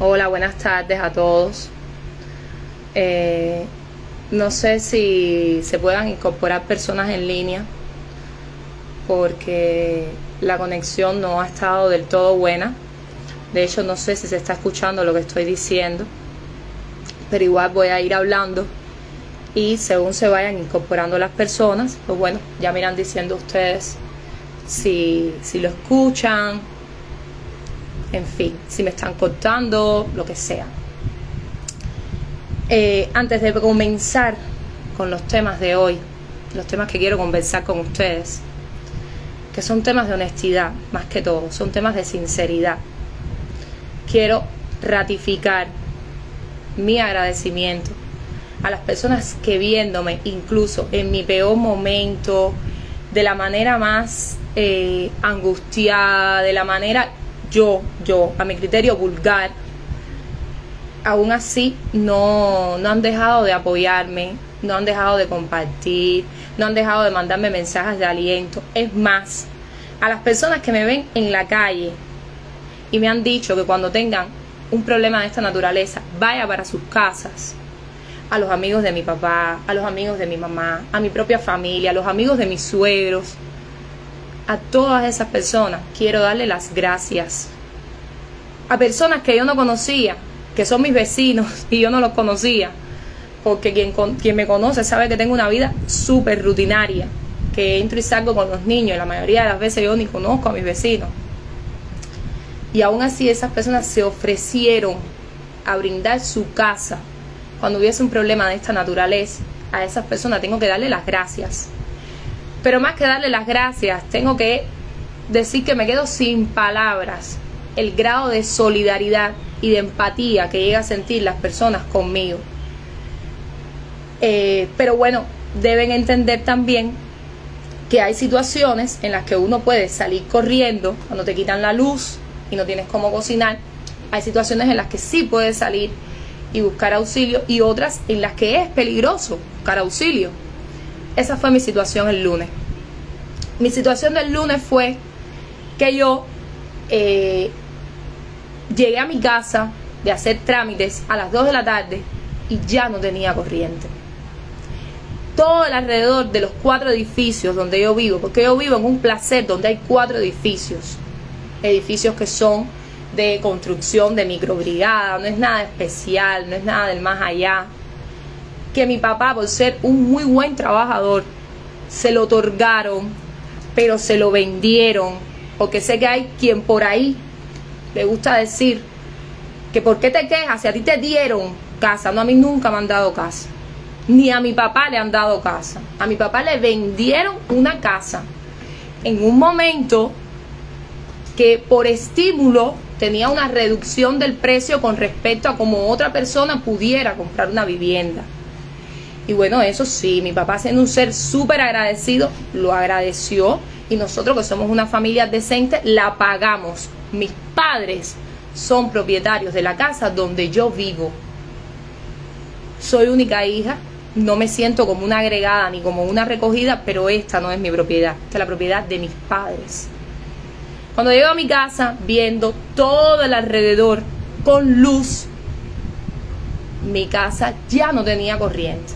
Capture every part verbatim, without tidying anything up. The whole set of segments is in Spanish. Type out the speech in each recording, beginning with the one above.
Hola, buenas tardes a todos. Eh, no sé si se puedan incorporar personas en línea porque la conexión no ha estado del todo buena. De hecho, no sé si se está escuchando lo que estoy diciendo, pero igual voy a ir hablando y según se vayan incorporando las personas, pues bueno, ya me irán diciendo ustedes si, si lo escuchan, en fin, si me están cortando, lo que sea. Eh, antes de comenzar con los temas de hoy, los temas que quiero conversar con ustedes, que son temas de honestidad más que todo, son temas de sinceridad, quiero ratificar mi agradecimiento a las personas que viéndome, incluso en mi peor momento, de la manera más eh, angustiada, de la manera yo, yo, a mi criterio vulgar, aún así no, no han dejado de apoyarme, no han dejado de compartir, no han dejado de mandarme mensajes de aliento. Es más, a las personas que me ven en la calle y me han dicho que cuando tengan un problema de esta naturaleza, vaya para sus casas, a los amigos de mi papá, a los amigos de mi mamá, a mi propia familia, a los amigos de mis suegros, a todas esas personas quiero darle las gracias. A personas que yo no conocía, que son mis vecinos y yo no los conocía, porque quien, quien me conoce sabe que tengo una vida súper rutinaria, que entro y salgo con los niños, y la mayoría de las veces yo ni conozco a mis vecinos. Y aún así esas personas se ofrecieron a brindar su casa cuando hubiese un problema de esta naturaleza. A esas personas tengo que darle las gracias. Pero más que darle las gracias, tengo que decir que me quedo sin palabras el grado de solidaridad y de empatía que llega a sentir las personas conmigo. Eh, pero bueno, deben entender también que hay situaciones en las que uno puede salir corriendo cuando te quitan la luz y no tienes cómo cocinar. Hay situaciones en las que sí puedes salir y buscar auxilio, y otras en las que es peligroso buscar auxilio. Esa fue mi situación el lunes. Mi situación del lunes fue que yo eh, llegué a mi casa de hacer trámites a las dos de la tarde y ya no tenía corriente. Todo el alrededor de los cuatro edificios donde yo vivo, porque yo vivo en un placer donde hay cuatro edificios, edificios que son de construcción de microbrigada, no es nada especial, no es nada del más allá, que mi papá, por ser un muy buen trabajador, se lo otorgaron, pero se lo vendieron, porque sé que hay quien por ahí le gusta decir que por qué te quejas si a ti te dieron casa. No, a mí nunca me han dado casa, ni a mi papá le han dado casa. A mi papá le vendieron una casa en un momento que por estímulo tenía una reducción del precio con respecto a como otra persona pudiera comprar una vivienda. Y bueno, eso sí, mi papá, siendo un ser súper agradecido, lo agradeció, y nosotros, que somos una familia decente, la pagamos. Mis padres son propietarios de la casa donde yo vivo. Soy única hija, no me siento como una agregada ni como una recogida, pero esta no es mi propiedad, esta es la propiedad de mis padres. Cuando llego a mi casa, viendo todo el alrededor con luz, mi casa ya no tenía corriente.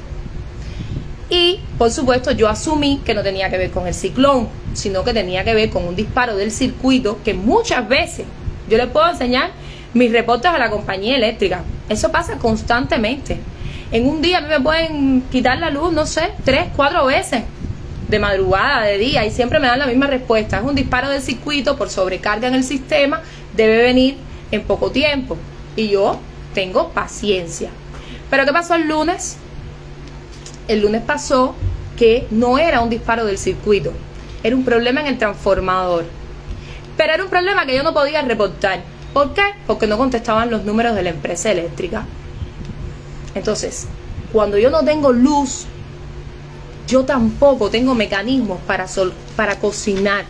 Y, por supuesto, yo asumí que no tenía que ver con el ciclón, sino que tenía que ver con un disparo del circuito, que muchas veces, yo les puedo enseñar mis reportes a la compañía eléctrica. Eso pasa constantemente. En un día a mí me pueden quitar la luz, no sé, tres, cuatro veces, de madrugada, de día, y siempre me dan la misma respuesta: es un disparo del circuito por sobrecarga en el sistema, debe venir en poco tiempo. Y yo tengo paciencia. Pero ¿qué pasó el lunes? El lunes pasó que no era un disparo del circuito, era un problema en el transformador. Pero era un problema que yo no podía reportar. ¿Por qué? Porque no contestaban los números de la empresa eléctrica. Entonces, cuando yo no tengo luz, yo tampoco tengo mecanismos para, sol, para cocinar.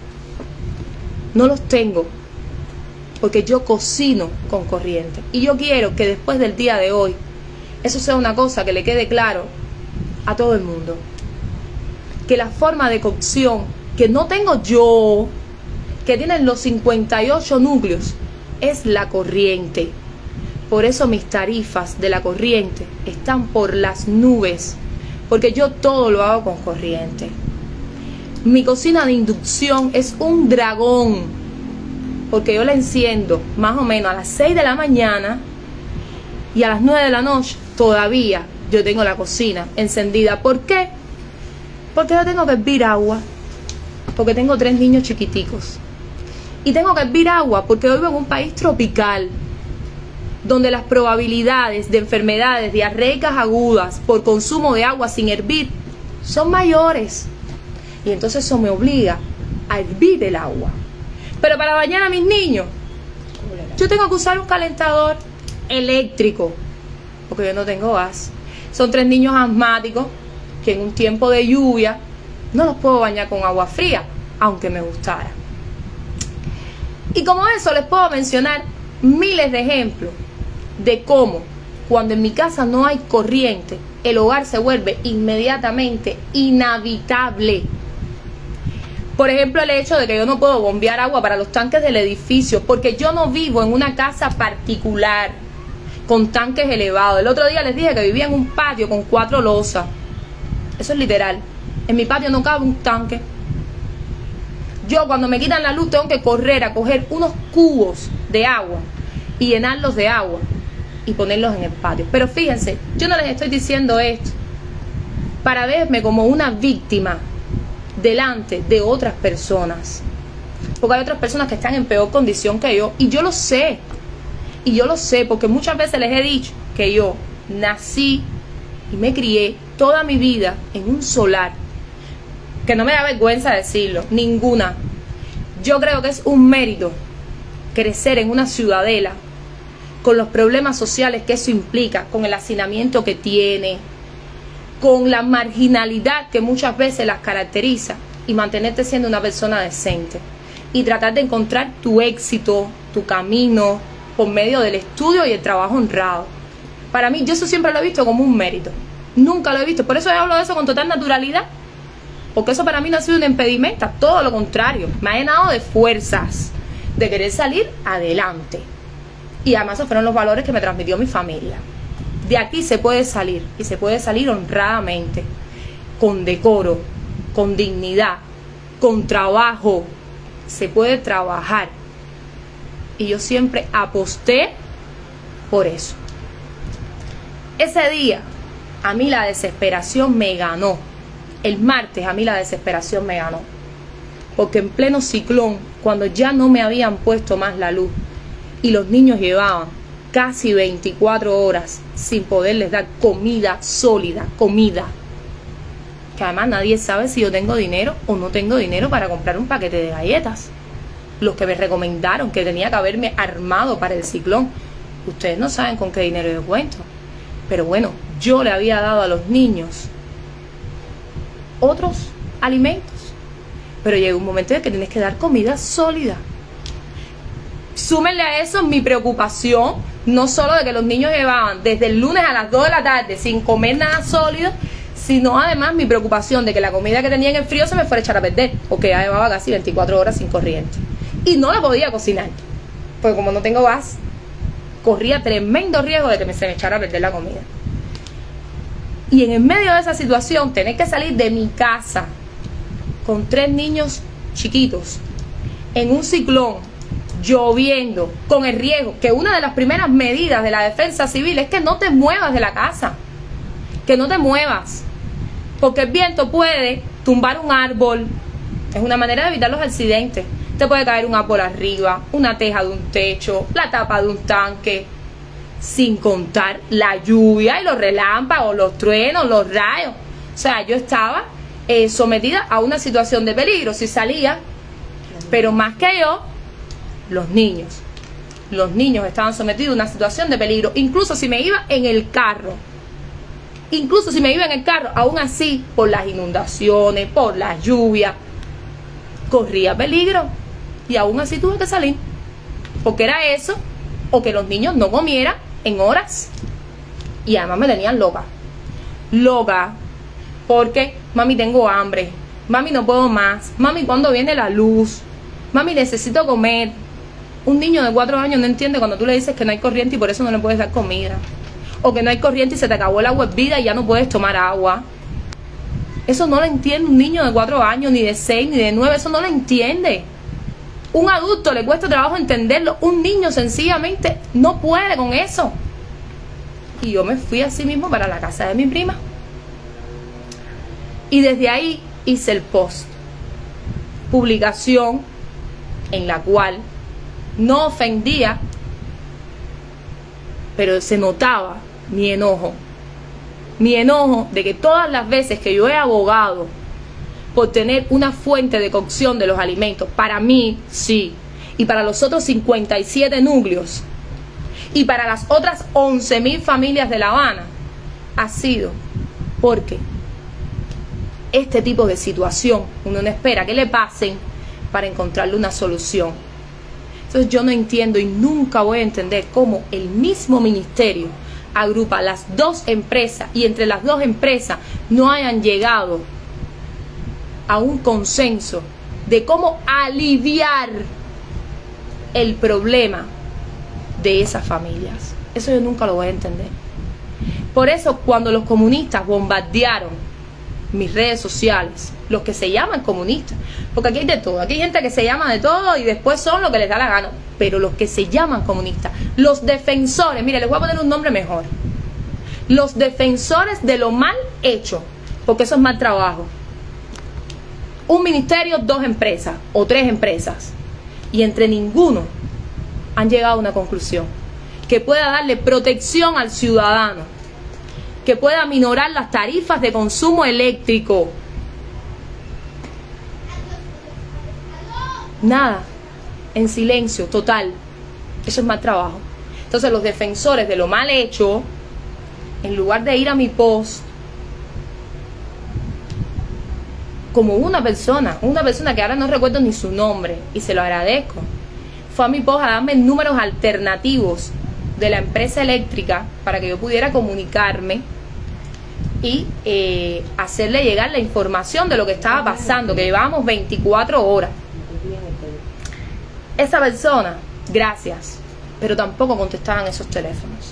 No los tengo, porque yo cocino con corriente. Y yo quiero que después del día de hoy, eso sea una cosa que le quede claro a todo el mundo. Que la forma de cocción que no tengo yo, que tienen los cincuenta y ocho núcleos, es la corriente. Por eso mis tarifas de la corriente están por las nubes, porque yo todo lo hago con corriente. Mi cocina de inducción es un dragón, porque yo la enciendo más o menos a las seis de la mañana y a las nueve de la noche todavía yo tengo la cocina encendida. ¿Por qué? Porque yo tengo que hervir agua, porque tengo tres niños chiquiticos. Y tengo que hervir agua porque vivo en un país tropical, donde las probabilidades de enfermedades diarreicas agudas por consumo de agua sin hervir son mayores. Y entonces eso me obliga a hervir el agua. Pero para bañar a mis niños, yo tengo que usar un calentador eléctrico, porque yo no tengo gas. Son tres niños asmáticos que en un tiempo de lluvia no los puedo bañar con agua fría, aunque me gustara. Y como eso les puedo mencionar miles de ejemplos de cómo cuando en mi casa no hay corriente, el hogar se vuelve inmediatamente inhabitable. Por ejemplo, el hecho de que yo no puedo bombear agua para los tanques del edificio, porque yo no vivo en una casa particular con tanques elevados. El otro día les dije que vivía en un patio con cuatro losas. Eso es literal. En mi patio no cabe un tanque. Yo cuando me quitan la luz tengo que correr a coger unos cubos de agua y llenarlos de agua y ponerlos en el patio. Pero fíjense, yo no les estoy diciendo esto para verme como una víctima delante de otras personas, porque hay otras personas que están en peor condición que yo, y yo lo sé, y yo lo sé porque muchas veces les he dicho que yo nací y me crié toda mi vida en un solar, que no me da vergüenza decirlo, ninguna. Yo creo que es un mérito crecer en una ciudadela con los problemas sociales que eso implica, con el hacinamiento que tiene, con la marginalidad que muchas veces las caracteriza, y mantenerte siendo una persona decente y tratar de encontrar tu éxito, tu camino por medio del estudio y el trabajo honrado. Para mí, yo eso siempre lo he visto como un mérito, nunca lo he visto, por eso yo hablo de eso con total naturalidad, porque eso para mí no ha sido un impedimento, todo lo contrario, me ha llenado de fuerzas, de querer salir adelante, y además esos fueron los valores que me transmitió mi familia. De aquí se puede salir, y se puede salir honradamente, con decoro, con dignidad, con trabajo. Se puede trabajar. Y yo siempre aposté por eso. Ese día, a mí la desesperación me ganó. El martes a mí la desesperación me ganó. Porque en pleno ciclón, cuando ya no me habían puesto más la luz, y los niños llevaban casi veinticuatro horas sin poderles dar comida sólida, comida, que además nadie sabe si yo tengo dinero o no tengo dinero para comprar un paquete de galletas, los que me recomendaron que tenía que haberme armado para el ciclón. Ustedes no saben con qué dinero yo cuento, pero bueno, yo le había dado a los niños otros alimentos, pero llega un momento en que tienes que dar comida sólida. Súmenle a eso mi preocupación, no solo de que los niños llevaban desde el lunes a las dos de la tarde sin comer nada sólido, sino además mi preocupación de que la comida que tenía en el frío se me fuera a echar a perder, porque ya llevaba casi veinticuatro horas sin corriente. Y no la podía cocinar, porque como no tengo gas, corría tremendo riesgo de que se me echara a perder la comida. Y en el medio de esa situación, tener que salir de mi casa con tres niños chiquitos, en un ciclón, lloviendo, con el riesgo, que una de las primeras medidas de la defensa civil es que no te muevas de la casa, que no te muevas, porque el viento puede tumbar un árbol, es una manera de evitar los accidentes, te puede caer un árbol arriba, una teja de un techo, la tapa de un tanque, sin contar la lluvia y los relámpagos, los truenos, los rayos. O sea, yo estaba eh, sometida a una situación de peligro si salía, pero más que yo, los niños. Los niños estaban sometidos a una situación de peligro, incluso si me iba en el carro. Incluso si me iba en el carro, aún así, por las inundaciones, por la lluvia, corría peligro. Y aún así tuve que salir. Porque era eso, o que los niños no comieran en horas. Y además me tenían loca. Loca. Porque, mami, tengo hambre. Mami, no puedo más. Mami, ¿cuándo viene la luz? Mami, necesito comer. Un niño de cuatro años no entiende cuando tú le dices que no hay corriente y por eso no le puedes dar comida. O que no hay corriente y se te acabó el agua hervida y ya no puedes tomar agua. Eso no lo entiende un niño de cuatro años, ni de seis, ni de nueve. Eso no lo entiende. Un adulto le cuesta trabajo entenderlo. Un niño sencillamente no puede con eso. Y yo me fui así mismo para la casa de mi prima. Y desde ahí hice el post. Publicación en la cual no ofendía, pero se notaba mi enojo. Mi enojo de que todas las veces que yo he abogado por tener una fuente de cocción de los alimentos, para mí, sí, y para los otros cincuenta y siete núcleos, y para las otras once mil familias de La Habana, ha sido porque este tipo de situación uno no espera que le pasen para encontrarle una solución. Entonces yo no entiendo y nunca voy a entender cómo el mismo ministerio agrupa las dos empresas y entre las dos empresas no hayan llegado a un consenso de cómo aliviar el problema de esas familias. Eso yo nunca lo voy a entender. Por eso cuando los comunistas bombardearon mis redes sociales, los que se llaman comunistas, porque aquí hay de todo, aquí hay gente que se llama de todo y después son lo que les da la gana, pero los que se llaman comunistas, los defensores, mire, les voy a poner un nombre mejor, los defensores de lo mal hecho, porque eso es mal trabajo. Un ministerio, dos empresas o tres empresas, y entre ninguno han llegado a una conclusión que pueda darle protección al ciudadano, que pueda aminorar las tarifas de consumo eléctrico. Nada, en silencio total. Eso es mal trabajo. Entonces los defensores de lo mal hecho, en lugar de ir a mi post como una persona, una persona que ahora no recuerdo ni su nombre y se lo agradezco, fue a mi post a darme números alternativos de la empresa eléctrica para que yo pudiera comunicarme y eh, hacerle llegar la información de lo que estaba pasando, que llevábamos veinticuatro horas. Esa persona, gracias, pero tampoco contestaban esos teléfonos.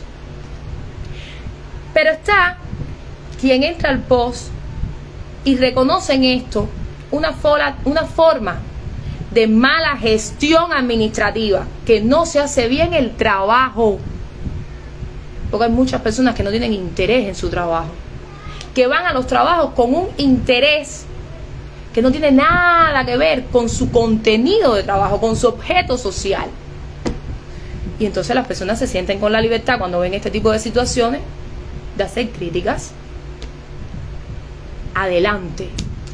Pero está quien entra al post y reconoce en esto una, fola, una forma de mala gestión administrativa, que no se hace bien el trabajo, porque hay muchas personas que no tienen interés en su trabajo, que van a los trabajos con un interés que no tiene nada que ver con su contenido de trabajo, con su objeto social. Y entonces las personas se sienten con la libertad cuando ven este tipo de situaciones de hacer críticas. Adelante.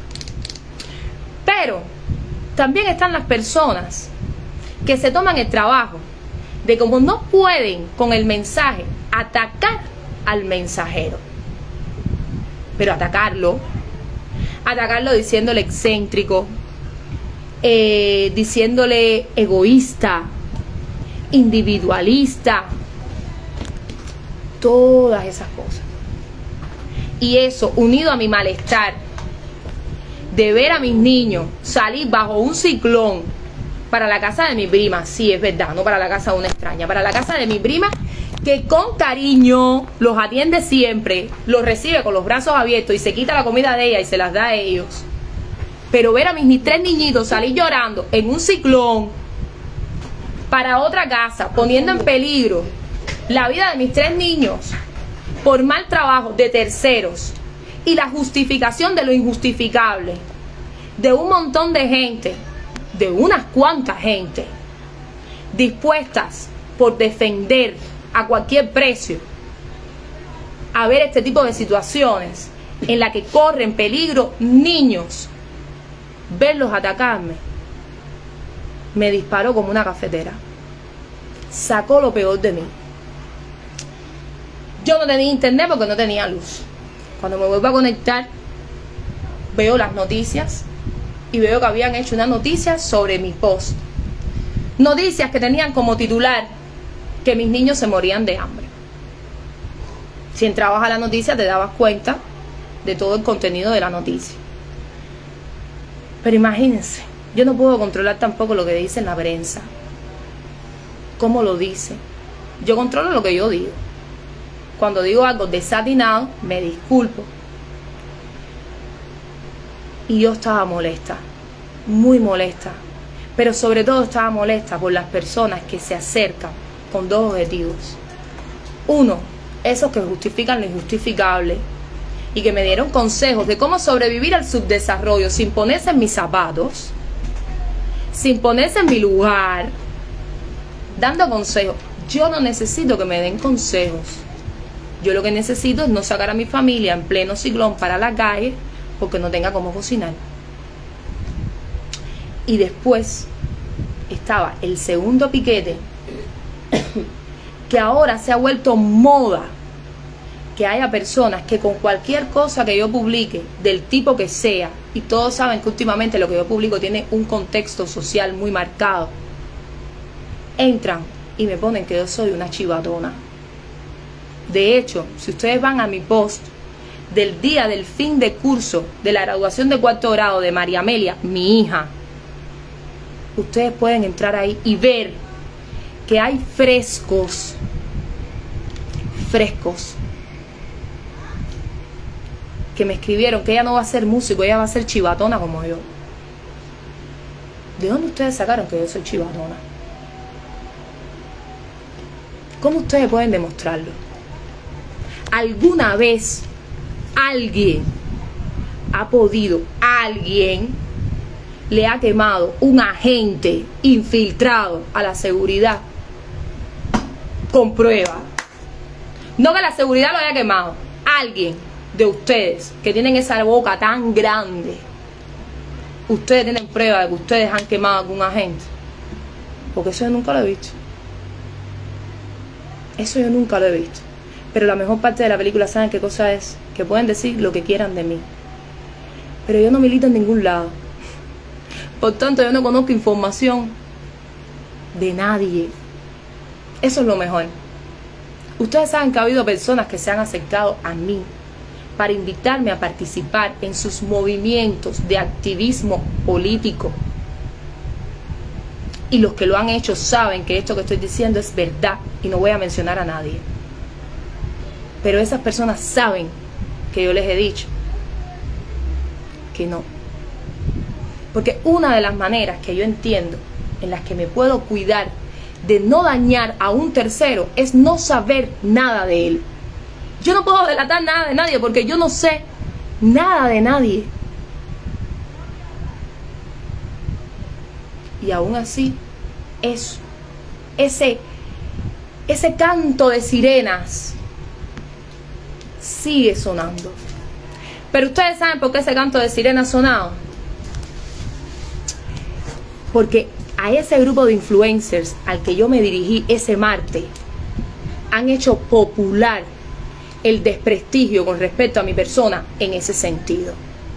Pero también están las personas que se toman el trabajo de, como no pueden con el mensaje, atacar al mensajero, pero atacarlo atacarlo diciéndole excéntrico, eh, diciéndole egoísta, individualista, todas esas cosas. Y eso, unido a mi malestar de ver a mis niños salir bajo un ciclón para la casa de mi prima, sí, es verdad, no para la casa de una extraña, para la casa de mi prima, que con cariño los atiende siempre, los recibe con los brazos abiertos y se quita la comida de ella y se las da a ellos. Pero ver a mis tres niñitos salir llorando en un ciclón para otra casa, poniendo en peligro la vida de mis tres niños por mal trabajo de terceros, y la justificación de lo injustificable de un montón de gente, de unas cuantas gente, dispuestas por defender a cualquier precio a ver este tipo de situaciones en la que corren peligro niños, verlos atacarme, me disparó como una cafetera, sacó lo peor de mí. Yo no tenía internet porque no tenía luz. Cuando me vuelvo a conectar, veo las noticias y veo que habían hecho una noticia sobre mi post. Noticias que tenían como titular que mis niños se morían de hambre. Si entrabas a la noticia te dabas cuenta de todo el contenido de la noticia. Pero imagínense, yo no puedo controlar tampoco lo que dice en la prensa. cómo lo dice. Yo controlo lo que yo digo. Cuando digo algo desatinado, me disculpo. Y yo estaba molesta, muy molesta. Pero sobre todo estaba molesta por las personas que se acercan con dos objetivos. Uno, esos que justifican lo injustificable y que me dieron consejos de cómo sobrevivir al subdesarrollo sin ponerse en mis zapatos, sin ponerse en mi lugar, dando consejos. Yo no necesito que me den consejos. Yo lo que necesito es no sacar a mi familia en pleno ciclón para la calle porque no tenga cómo cocinar. Y después estaba el segundo piquete, que ahora se ha vuelto moda que haya personas que con cualquier cosa que yo publique, del tipo que sea, y todos saben que últimamente lo que yo publico tiene un contexto social muy marcado, entran y me ponen que yo soy una chivatona. De hecho, si ustedes van a mi post del día del fin de curso de la graduación de cuarto grado de María Amelia, mi hija, ustedes pueden entrar ahí y ver que hay frescos, frescos, que me escribieron que ella no va a ser músico, ella va a ser chivatona como yo. ¿De dónde ustedes sacaron que yo soy chivatona? ¿Cómo ustedes pueden demostrarlo? ¿Alguna vez alguien ha podido, alguien le ha quemado un agente infiltrado a la seguridad con prueba? No que la seguridad lo haya quemado. Alguien de ustedes que tienen esa boca tan grande, ustedes tienen prueba de que ustedes han quemado a algún agente. Porque eso yo nunca lo he visto. Eso yo nunca lo he visto. Pero la mejor parte de la película, ¿saben qué cosa es? Que pueden decir lo que quieran de mí, pero yo no milito en ningún lado. Por tanto, yo no conozco información de nadie. Eso es lo mejor. Ustedes saben que ha habido personas que se han acercado a mí para invitarme a participar en sus movimientos de activismo político. Y los que lo han hecho saben que esto que estoy diciendo es verdad y no voy a mencionar a nadie. Pero esas personas saben que yo les he dicho que no. Porque una de las maneras que yo entiendo en las que me puedo cuidar de no dañar a un tercero es no saber nada de él. Yo no puedo delatar nada de nadie porque yo no sé nada de nadie. Y aún así, eso, ese, ese canto de sirenas sigue sonando. Pero ustedes saben por qué ese canto de sirena ha sonado. Porque a ese grupo de influencers al que yo me dirigí ese martes han hecho popular el desprestigio con respecto a mi persona en ese sentido.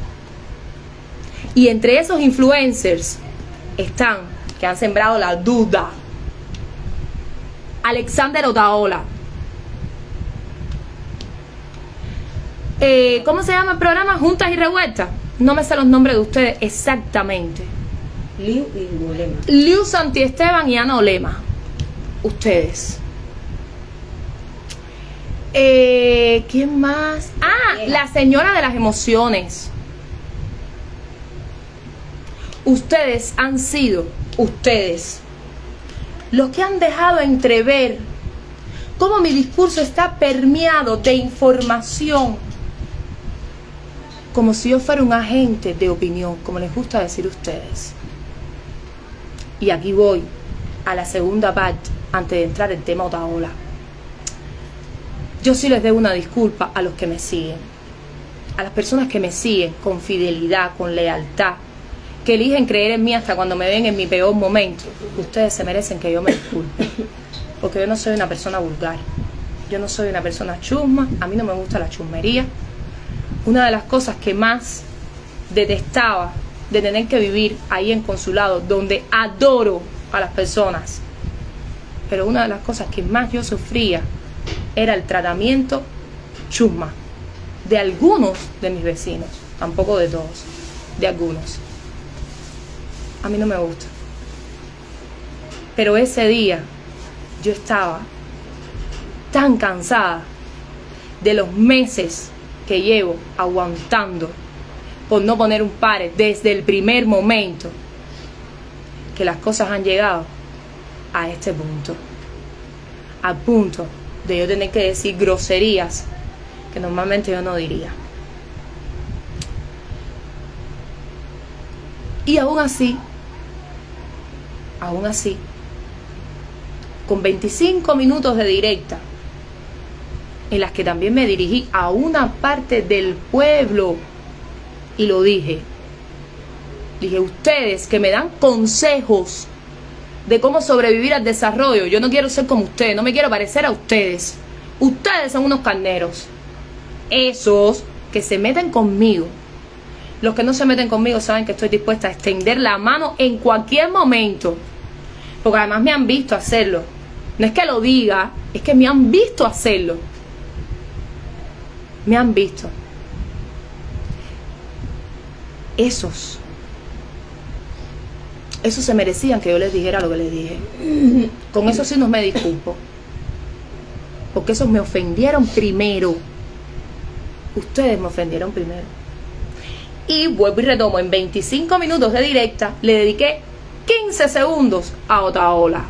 Y entre esos influencers están, que han sembrado la duda, Alexander Otaola, eh, ¿cómo se llama el programa? Juntas y Revueltas. No me sé los nombres de ustedes exactamente. Liu y Olema. Liu Santiesteban y Ana Olema. Ustedes. Eh, ¿Quién más? Ah, la señora de las emociones. Ustedes han sido, ustedes, los que han dejado entrever cómo mi discurso está permeado de información, como si yo fuera un agente de opinión, como les gusta decir a ustedes. Y aquí voy a la segunda parte, antes de entrar en el tema Otaola. Yo sí les debo una disculpa a los que me siguen, a las personas que me siguen con fidelidad, con lealtad, que eligen creer en mí hasta cuando me ven en mi peor momento. Ustedes se merecen que yo me disculpe, porque yo no soy una persona vulgar, yo no soy una persona chusma, a mí no me gusta la chusmería. Una de las cosas que más detestaba de tener que vivir ahí en consulado, donde adoro a las personas, pero una de las cosas que más yo sufría era el tratamiento chusma de algunos de mis vecinos, tampoco de todos, de algunos. A mí no me gusta. Pero ese día yo estaba tan cansada de los meses que llevo aguantando por no poner un pare desde el primer momento, que las cosas han llegado a este punto, al punto de yo tener que decir groserías que normalmente yo no diría. Y aún así, aún así, con veinticinco minutos de directa, en las que también me dirigí a una parte del pueblo y lo dije, dije, ustedes que me dan consejos de cómo sobrevivir al desarrollo, yo no quiero ser como ustedes, no me quiero parecer a ustedes. Ustedes son unos carneros. Esos que se meten conmigo, los que no se meten conmigo saben que estoy dispuesta a extender la mano en cualquier momento, porque además me han visto hacerlo. No es que lo diga, es que me han visto hacerlo. Me han visto. Esos Esos se merecían que yo les dijera lo que les dije. Con eso sí no me disculpo, porque esos me ofendieron primero. Ustedes me ofendieron primero. Y vuelvo y retomo, en veinticinco minutos de directa le dediqué quince segundos a Otaola.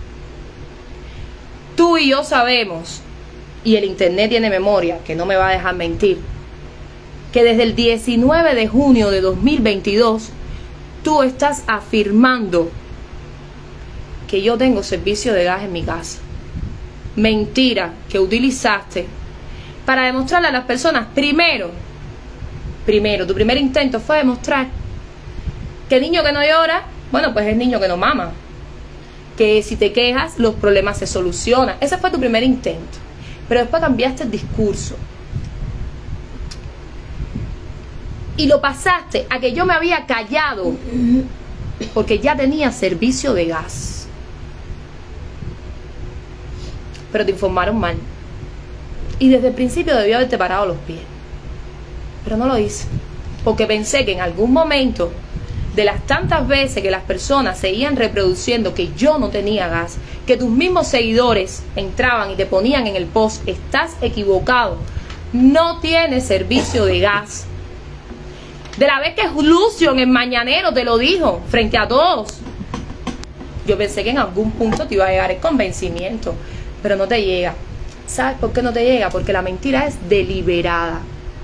Tú y yo sabemos, y el internet tiene memoria, que no me va a dejar mentir, que desde el diecinueve de junio de dos mil veintidós tú estás afirmando que yo tengo servicio de gas en mi casa. Mentira que utilizaste para demostrarle a las personas, primero, primero, tu primer intento fue demostrar que el niño que no llora, bueno, pues es el niño que no mama. Que si te quejas, los problemas se solucionan. Ese fue tu primer intento. Pero después cambiaste el discurso. Y lo pasaste a que yo me había callado porque ya tenía servicio de gas. Pero te informaron mal. Y desde el principio debió haberte parado los pies. Pero no lo hice. Porque pensé que en algún momento, de las tantas veces que las personas seguían reproduciendo que yo no tenía gas, que tus mismos seguidores entraban y te ponían en el post, estás equivocado, no tienes servicio de gas. De la vez que Lucio en el Mañanero te lo dijo frente a todos, yo pensé que en algún punto te iba a llegar el convencimiento, pero no te llega. ¿Sabes por qué no te llega? Porque la mentira es deliberada.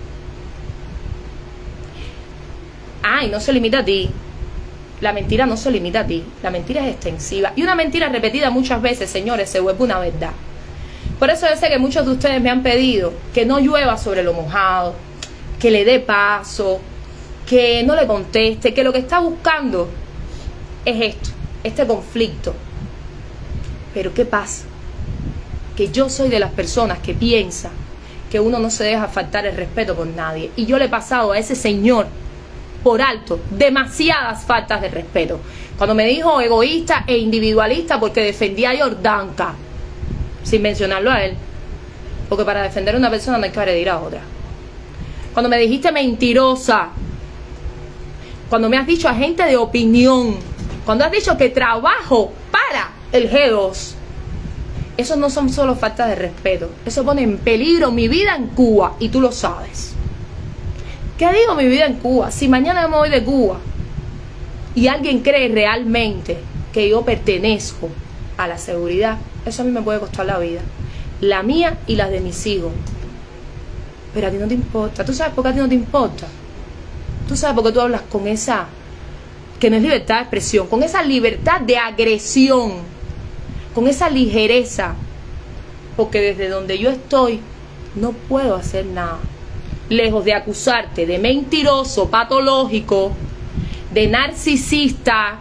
Ah, y no se limita a ti. La mentira no se limita a ti. La mentira es extensiva. Y una mentira repetida muchas veces, señores, se vuelve una verdad. Por eso yo sé que muchos de ustedes me han pedido que no llueva sobre lo mojado, que le dé paso, que no le conteste, que lo que está buscando es esto, este conflicto. Pero ¿qué pasa? Que yo soy de las personas que piensa que uno no se deja faltar el respeto por nadie. Y yo le he pasado a ese señor por alto demasiadas faltas de respeto. Cuando me dijo egoísta e individualista porque defendía a Yordanka, sin mencionarlo a él, porque para defender a una persona no hay que agredir a otra. Cuando me dijiste mentirosa, cuando me has dicho agente de opinión, cuando has dicho que trabajo para el G dos, eso no son solo faltas de respeto, eso pone en peligro mi vida en Cuba y tú lo sabes. ¿Qué digo mi vida en Cuba? Si mañana yo me voy de Cuba y alguien cree realmente que yo pertenezco a la seguridad, eso a mí me puede costar la vida, la mía y la de mis hijos. Pero a ti no te importa. ¿Tú sabes por qué a ti no te importa? ¿Tú sabes por qué tú hablas con esa, que no es libertad de expresión, con esa libertad de agresión, con esa ligereza? Porque desde donde yo estoy no puedo hacer nada. Lejos de acusarte de mentiroso, patológico, de narcisista,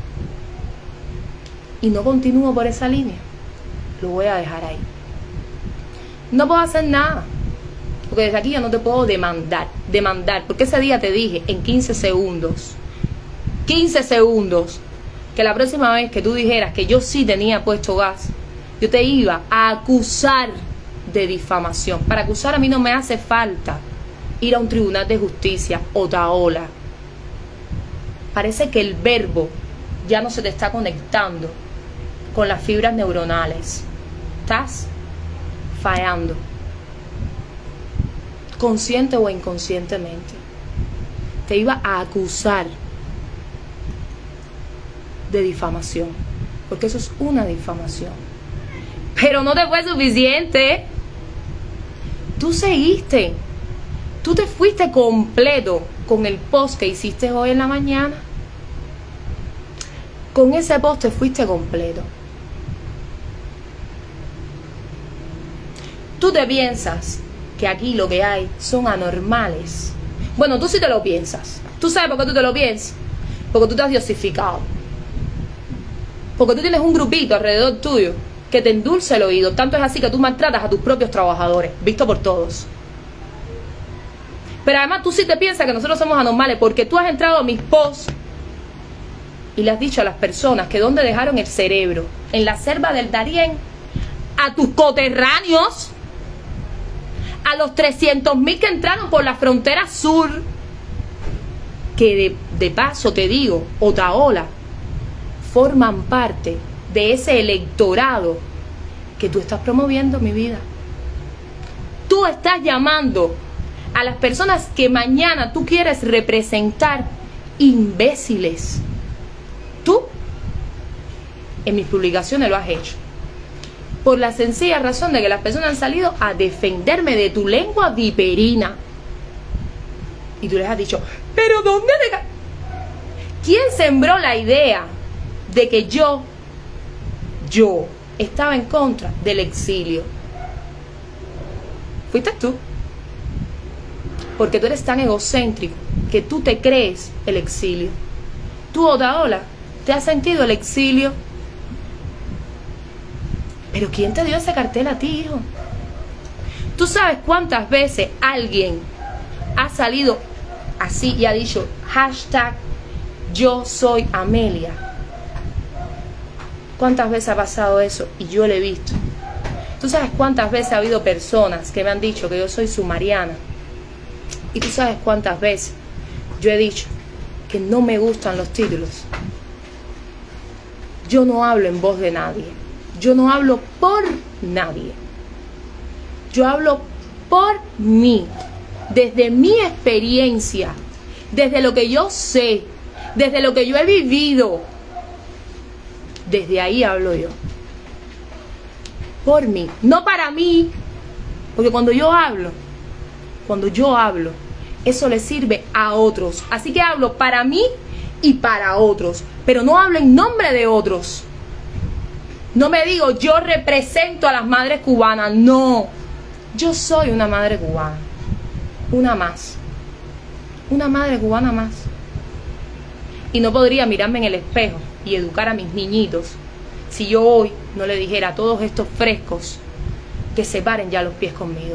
y no continúo por esa línea, lo voy a dejar ahí. No puedo hacer nada, porque desde aquí yo no te puedo demandar, demandar, porque ese día te dije en quince segundos, quince segundos, que la próxima vez que tú dijeras que yo sí tenía puesto gas, yo te iba a acusar de difamación. Para acusar a mí no me hace falta ir a un tribunal de justicia. Otaola, parece que el verbo ya no se te está conectando con las fibras neuronales. Estás fallando, consciente o inconscientemente. Te iba a acusar de difamación, porque eso es una difamación. Pero no te fue suficiente. Tú seguiste, tú te fuiste completo con el post que hiciste hoy en la mañana. Con ese post te fuiste completo. Tú te piensas que aquí lo que hay son anormales. Bueno, tú sí te lo piensas. ¿Tú sabes por qué tú te lo piensas? Porque tú te has diosificado. Porque tú tienes un grupito alrededor tuyo que te endulce el oído. Tanto es así que tú maltratas a tus propios trabajadores, visto por todos. Pero además tú sí te piensas que nosotros somos anormales porque tú has entrado a mis posts y le has dicho a las personas que dónde dejaron el cerebro, en la selva del Darién, a tus coterráneos, a los trescientos mil que entraron por la frontera sur, que de, de paso te digo, Otaola, forman parte de ese electorado que tú estás promoviendo, mi vida. Tú estás llamando a las personas que mañana tú quieres representar imbéciles. Tú, en mis publicaciones lo has hecho. Por la sencilla razón de que las personas han salido a defenderme de tu lengua viperina. Y tú les has dicho, ¿pero dónde te ca-? ¿Quién sembró la idea de que yo, yo, estaba en contra del exilio? Fuiste tú. Porque tú eres tan egocéntrico que tú te crees el exilio. Tú, Otaola, te has sentido el exilio. Pero ¿quién te dio ese cartel a ti, hijo? ¿Tú sabes cuántas veces alguien ha salido así y ha dicho hashtag yo soy Amelia? ¿Cuántas veces ha pasado eso? Y yo lo he visto. ¿Tú sabes cuántas veces ha habido personas que me han dicho que yo soy su Mariana? Y tú sabes cuántas veces yo he dicho que no me gustan los títulos. Yo no hablo en voz de nadie. Yo no hablo por nadie. Yo hablo por mí. Desde mi experiencia. Desde lo que yo sé. Desde lo que yo he vivido. Desde ahí hablo yo. Por mí. No para mí. Porque cuando yo hablo, cuando yo hablo, eso le sirve a otros. Así que hablo para mí y para otros. Pero no hablo en nombre de otros. No me digo, yo represento a las madres cubanas. No. Yo soy una madre cubana. Una más. Una madre cubana más. Y no podría mirarme en el espejo y educar a mis niñitos si yo hoy no le dijera a todos estos frescos que se paren ya los pies conmigo.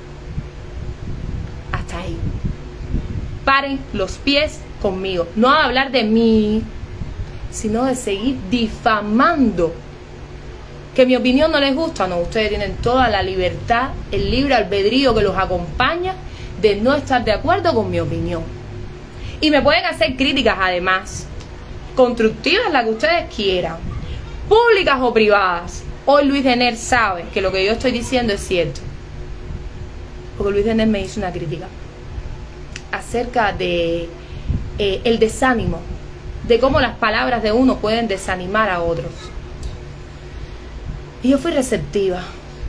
Hasta ahí. Paren los pies conmigo. No a hablar de mí, sino de seguir difamando. Que mi opinión no les gusta, no, ustedes tienen toda la libertad, el libre albedrío que los acompaña de no estar de acuerdo con mi opinión. Y me pueden hacer críticas además, constructivas, las que ustedes quieran, públicas o privadas. Hoy Luis Dener sabe que lo que yo estoy diciendo es cierto. Porque Luis Dener me hizo una crítica acerca de eh, el desánimo, de cómo las palabras de uno pueden desanimar a otros. Y yo fui receptiva.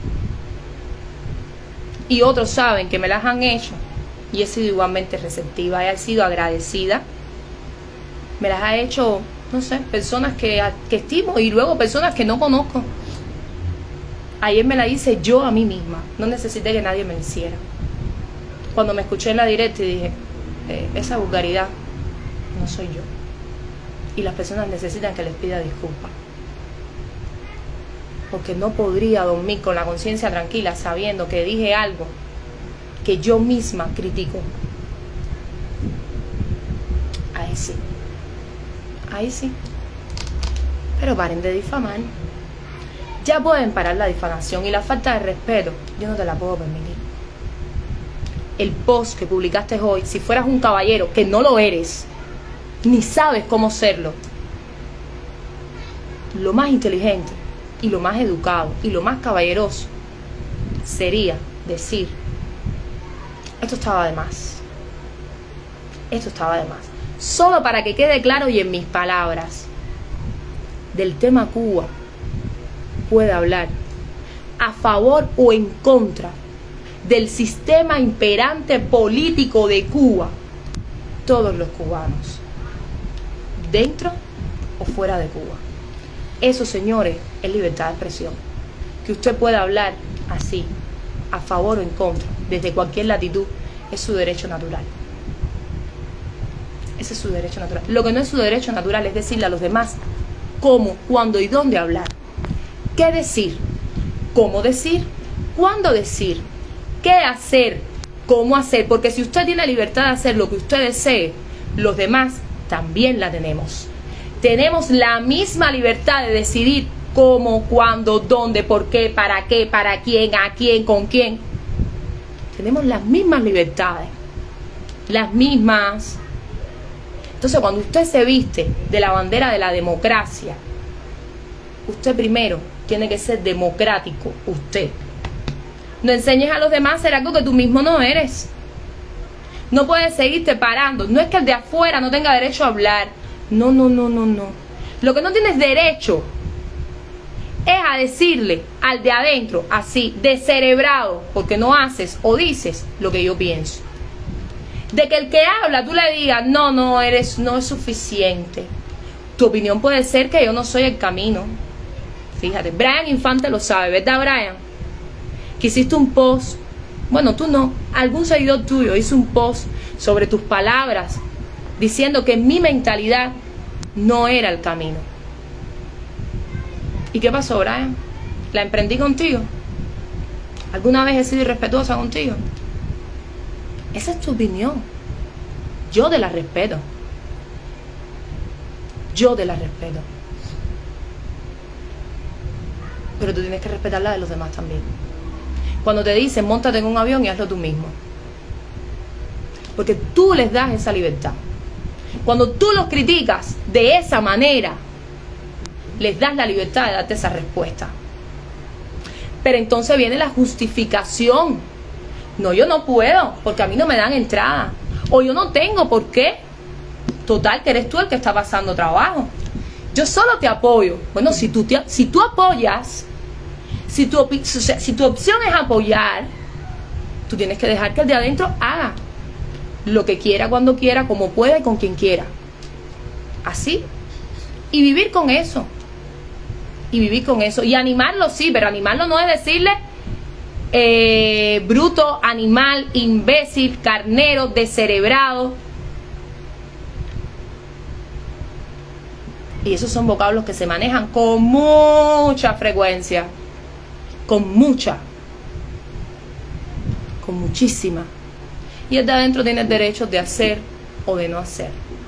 Y otros saben que me las han hecho. Y he sido igualmente receptiva. He sido agradecida. Me las ha hecho, no sé, personas que, que estimo. Y luego personas que no conozco. Ayer me la hice yo a mí misma. No necesité que nadie me lo hiciera. Cuando me escuché en la directa y dije, eh, esa vulgaridad no soy yo. Y las personas necesitan que les pida disculpas. Porque no podría dormir con la conciencia tranquila sabiendo que dije algo que yo misma critico. Ahí sí. Ahí sí. Pero paren de difamar. Ya pueden parar la difamación y la falta de respeto. Yo no te la puedo permitir. El post que publicaste hoy, si fueras un caballero, que no lo eres, ni sabes cómo serlo, lo más inteligente y lo más educado y lo más caballeroso sería decir: esto estaba de más, esto estaba de más. Solo para que quede claro y en mis palabras, del tema Cuba puede hablar a favor o en contra del sistema imperante político de Cuba todos los cubanos, dentro o fuera de Cuba. Eso, señores, es libertad de expresión. Que usted pueda hablar así, a favor o en contra, desde cualquier latitud, es su derecho natural. Ese es su derecho natural. Lo que no es su derecho natural es decirle a los demás cómo, cuándo y dónde hablar. ¿Qué decir? ¿Cómo decir? ¿Cuándo decir? ¿Qué hacer? ¿Cómo hacer? Porque si usted tiene libertad de hacer lo que usted desee, los demás también la tenemos. Tenemos la misma libertad de decidir cómo, cuándo, dónde, por qué, para qué, para quién, a quién, con quién. Tenemos las mismas libertades. Las mismas. Entonces, cuando usted se viste de la bandera de la democracia, usted primero tiene que ser democrático, usted. No enseñes a los demás a hacer algo que tú mismo no eres. No puedes seguirte parando. No es que el de afuera no tenga derecho a hablar. No, no, no, no, no. Lo que no tienes derecho es a decirle al de adentro, así, descerebrado, porque no haces o dices lo que yo pienso. De que el que habla, tú le digas, no, no, eres, no es suficiente. Tu opinión puede ser que yo no soy el camino. Fíjate, Brian Infante lo sabe, ¿verdad, Brian? Que hiciste un post, bueno, tú no, algún seguidor tuyo hizo un post sobre tus palabras, diciendo que mi mentalidad no era el camino. ¿Y qué pasó, Brian? ¿La emprendí contigo? ¿Alguna vez he sido irrespetuosa contigo? Esa es tu opinión. Yo te la respeto. Yo te la respeto. Pero tú tienes que respetar la de los demás también. Cuando te dicen, móntate en un avión y hazlo tú mismo. Porque tú les das esa libertad. Cuando tú los criticas de esa manera, les das la libertad de darte esa respuesta. Pero entonces viene la justificación. No, yo no puedo, porque a mí no me dan entrada. O yo no tengo por qué. Total, que eres tú el que está pasando trabajo. Yo solo te apoyo. Bueno, si tú, te, si tú apoyas, si tu, si tu opción es apoyar, tú tienes que dejar que el de adentro haga lo que quiera, cuando quiera, como pueda y con quien quiera. Así. Y vivir con eso. Y vivir con eso. Y animarlo, sí, pero animarlo no es decirle eh, bruto, animal, imbécil, carnero, descerebrado. Y esos son vocablos que se manejan con mucha frecuencia. Con mucha. Con muchísima. Y el de adentro tiene el derecho de hacer o de no hacer.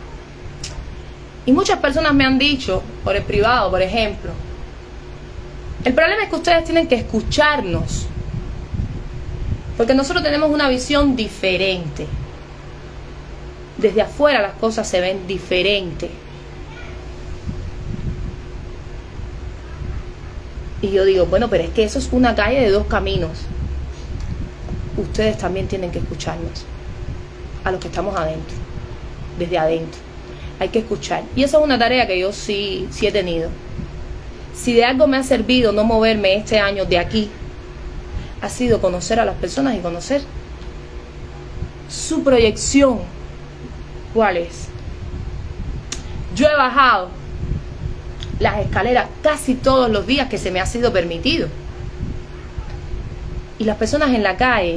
Y muchas personas me han dicho, por el privado, por ejemplo, el problema es que ustedes tienen que escucharnos. Porque nosotros tenemos una visión diferente. Desde afuera las cosas se ven diferentes. Y yo digo, bueno, pero es que eso es una calle de dos caminos. Ustedes también tienen que escucharnos. A los que estamos adentro. Desde adentro. Hay que escuchar. Y esa es una tarea que yo sí, sí he tenido. Si de algo me ha servido no moverme este año de aquí, ha sido conocer a las personas y conocer su proyección. ¿Cuál es? Yo he bajado las escaleras casi todos los días que se me ha sido permitido. Y las personas en la calle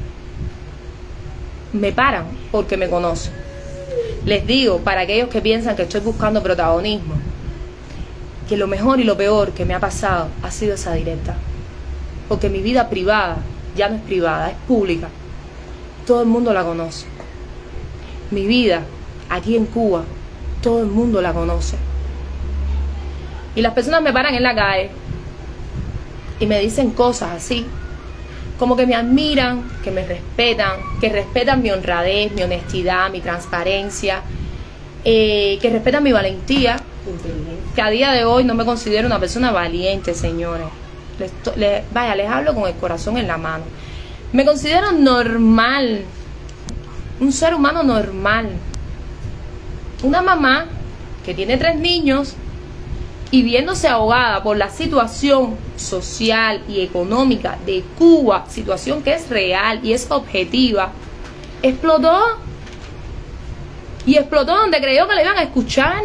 me paran porque me conocen. Les digo, para aquellos que piensan que estoy buscando protagonismo, que lo mejor y lo peor que me ha pasado ha sido esa directa. Porque mi vida privada ya no es privada, es pública. Todo el mundo la conoce. Mi vida aquí en Cuba, todo el mundo la conoce. Y las personas me paran en la calle y me dicen cosas así, como que me admiran, que me respetan, que respetan mi honradez, mi honestidad, mi transparencia, eh, que respetan mi valentía, inteligencia. que a día de hoy no me considero una persona valiente, señores. Les, les, vaya, les hablo con el corazón en la mano. Me considero normal, un ser humano normal. Una mamá que tiene tres niños y viéndose ahogada por la situación social y económica de Cuba, situación que es real y es objetiva, explotó. Y explotó donde creyó que le iban a escuchar.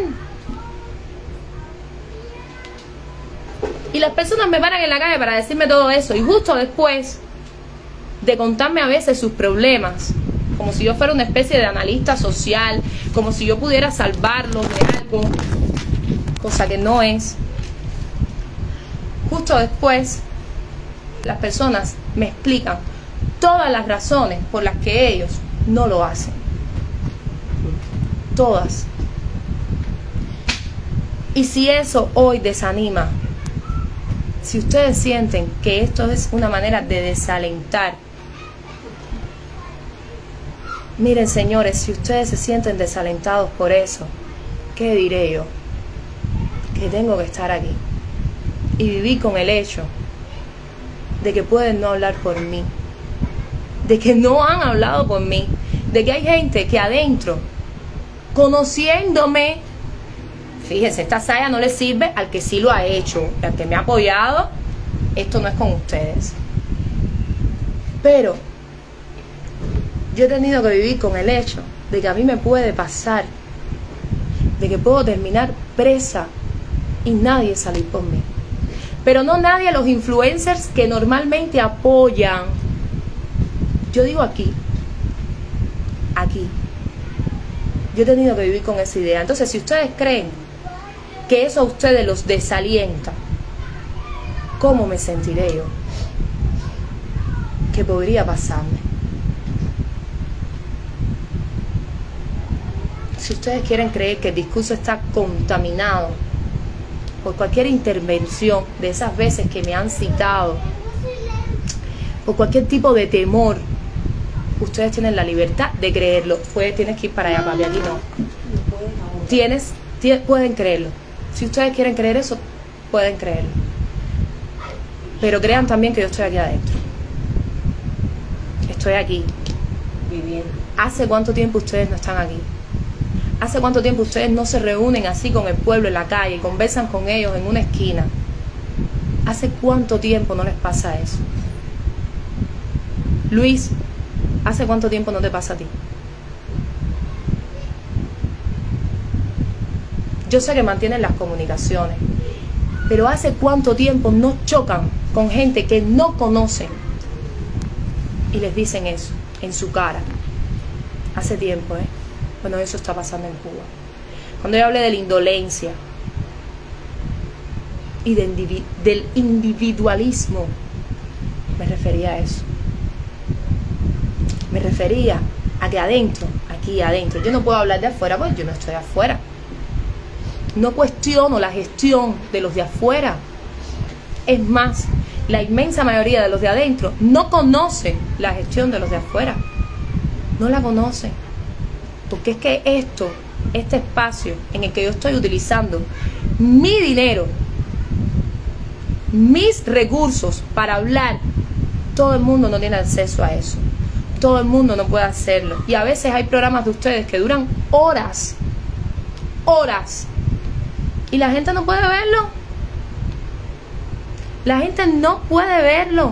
Y las personas me paran en la calle para decirme todo eso. Y justo después de contarme a veces sus problemas, como si yo fuera una especie de analista social, como si yo pudiera salvarlos de algo, cosa que no es. Justo después, las personas me explican todas las razones por las que ellos no lo hacen. Todas. Y si eso hoy desanima, si ustedes sienten que esto es una manera de desalentar, miren, señores, si ustedes se sienten desalentados por eso, ¿qué diré yo? Que tengo que estar aquí y vivir con el hecho de que pueden no hablar por mí, de que no han hablado por mí, de que hay gente que adentro, conociéndome, fíjense, esta saya no le sirve al que sí lo ha hecho, al que me ha apoyado. Esto no es con ustedes, pero yo he tenido que vivir con el hecho de que a mí me puede pasar, de que puedo terminar presa y nadie salir por mí. Pero no nadie, los influencers que normalmente apoyan. Yo digo aquí, aquí. Yo he tenido que vivir con esa idea. Entonces, si ustedes creen que eso a ustedes los desalienta, ¿cómo me sentiré yo? ¿Qué podría pasarme? Si ustedes quieren creer que el discurso está contaminado por cualquier intervención de esas veces que me han citado, por cualquier tipo de temor, ustedes tienen la libertad de creerlo. Puedes, tienes que ir para allá, papi, aquí no. Tienes, tienes, pueden creerlo. Si ustedes quieren creer eso, pueden creerlo. Pero crean también que yo estoy aquí adentro. Estoy aquí. Viviendo. ¿Hace cuánto tiempo ustedes no están aquí? ¿Hace cuánto tiempo ustedes no se reúnen así con el pueblo en la calle y conversan con ellos en una esquina? ¿Hace cuánto tiempo no les pasa eso? Luis, ¿hace cuánto tiempo no te pasa a ti? Yo sé que mantienen las comunicaciones, pero ¿hace cuánto tiempo no chocan con gente que no conocen y les dicen eso en su cara? Hace tiempo, ¿eh? Bueno, eso está pasando en Cuba. Cuando yo hablé de la indolencia y de individu del individualismo, me refería a eso. Me refería a que adentro, aquí adentro, yo no puedo hablar de afuera porque yo no estoy afuera. No cuestiono la gestión de los de afuera. Es más, la inmensa mayoría de los de adentro no conocen la gestión de los de afuera. No la conocen. Porque es que esto, este espacio en el que yo estoy utilizando mi dinero, mis recursos para hablar, todo el mundo no tiene acceso a eso. Todo el mundo no puede hacerlo. Y a veces hay programas de ustedes que duran horas, horas, y la gente no puede verlo. La gente no puede verlo.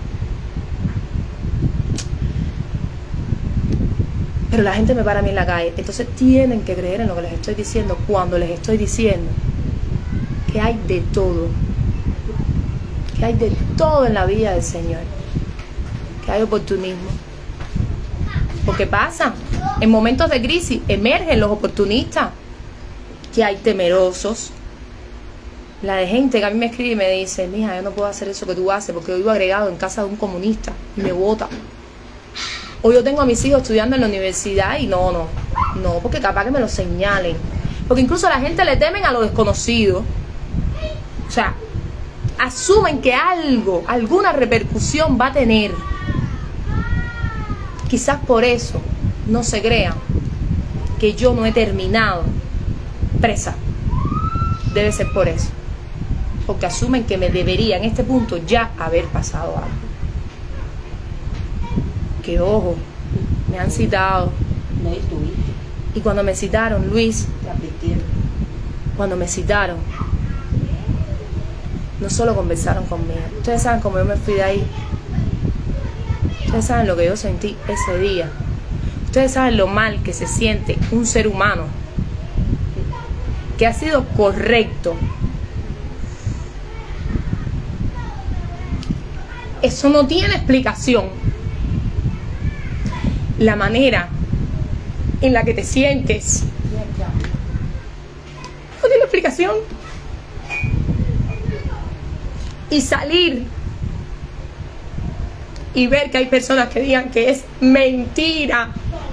Pero la gente me para a mí en la calle. Entonces tienen que creer en lo que les estoy diciendo cuando les estoy diciendo que hay de todo. Que hay de todo en la vida del Señor. Que hay oportunismo. Porque pasa. En momentos de crisis emergen los oportunistas. Que hay temerosos. La de gente que a mí me escribe y me dice: mija, yo no puedo hacer eso que tú haces porque yo vivo agregado en casa de un comunista y me bota. O yo tengo a mis hijos estudiando en la universidad y no, no, no, porque capaz que me lo señalen. Porque incluso a la gente le temen a lo desconocido. O sea, asumen que algo, alguna repercusión va a tener. Quizás por eso no se crean que yo no he terminado presa. debe ser por eso. Porque asumen que me debería en este punto ya haber pasado algo. Que ojo, me han citado. No estuviste. Y cuando me citaron, Luis, Te advirtieron. cuando me citaron, no solo conversaron conmigo. Ustedes saben cómo yo me fui de ahí. Ustedes saben lo que yo sentí ese día. Ustedes saben lo mal que se siente un ser humano que ha sido correcto. Eso no tiene explicación. La manera en la que te sientes no tiene explicación. Y salir y ver que hay personas que digan que es mentira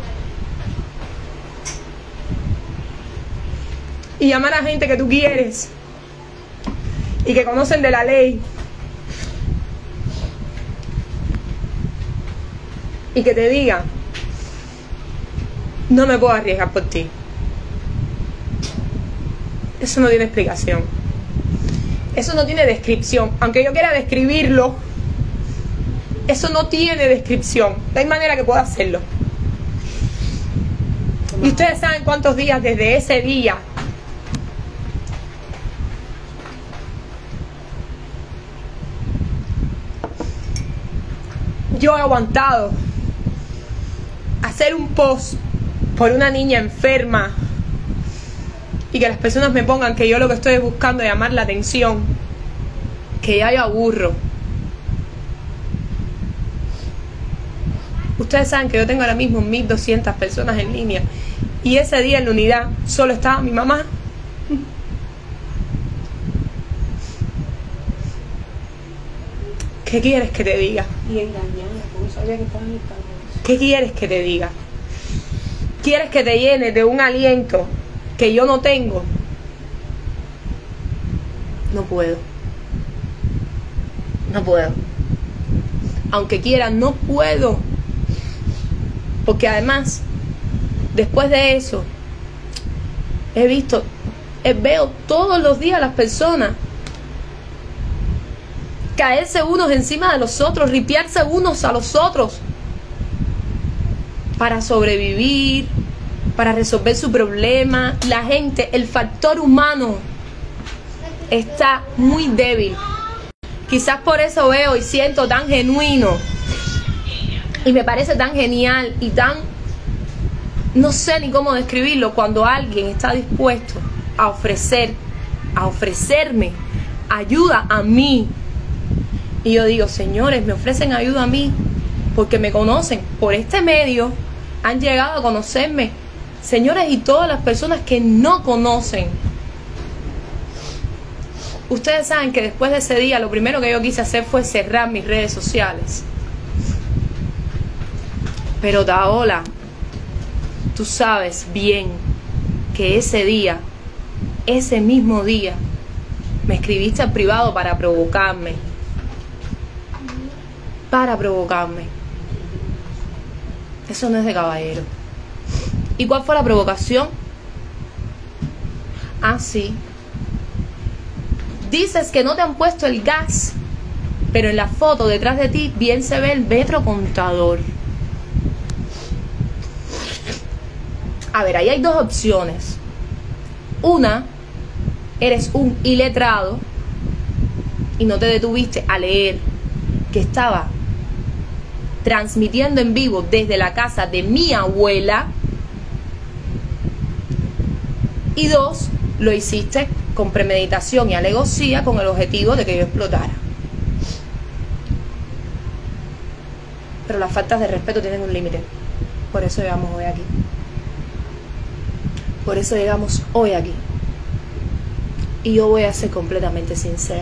y llamar a gente que tú quieres y que conocen de la ley y que te digan: no me puedo arriesgar por ti. Eso no tiene explicación. Eso no tiene descripción. Aunque yo quiera describirlo, eso no tiene descripción. No hay manera que pueda hacerlo. Y ustedes saben cuántos días desde ese día yo he aguantado hacer un post por una niña enferma y que las personas me pongan que yo lo que estoy es buscando llamar la atención, que ya yo aburro. Ustedes saben que yo tengo ahora mismo mil doscientas personas en línea y ese día en la unidad solo estaba mi mamá. ¿Qué quieres que te diga? Y engañada, porque sabía que estaba en el camino. ¿Qué quieres que te diga? ¿Quieres que te llene de un aliento que yo no tengo? No puedo. No puedo. Aunque quiera, no puedo. Porque además, después de eso, he visto, eh, veo todos los días a las personas caerse unos encima de los otros, ripiarse unos a los otros para sobrevivir, para resolver su problema. La gente, el factor humano está muy débil. Quizás por eso veo y siento tan genuino y me parece tan genial y tan, no sé ni cómo describirlo, cuando alguien está dispuesto a ofrecer, a ofrecerme ayuda a mí. Y yo digo: señores, me ofrecen ayuda a mí porque me conocen por este medio, han llegado a conocerme. Señores, y todas las personas que no conocen. Ustedes saben que después de ese día lo primero que yo quise hacer fue cerrar mis redes sociales. Pero Daola, tú sabes bien que ese día, ese mismo día, me escribiste al privado para provocarme. Para provocarme. Eso no es de caballero. ¿Y cuál fue la provocación? Ah, sí. Dices que no te han puesto el gas, pero en la foto detrás de ti bien se ve el metro contador. A ver, ahí hay dos opciones. Una, eres un iletrado y no te detuviste a leer que estaba transmitiendo en vivo desde la casa de mi abuela. Y dos, lo hiciste con premeditación y alevosía con el objetivo de que yo explotara. Pero las faltas de respeto tienen un límite. Por eso llegamos hoy aquí. Por eso llegamos hoy aquí. Y yo voy a ser completamente sincera.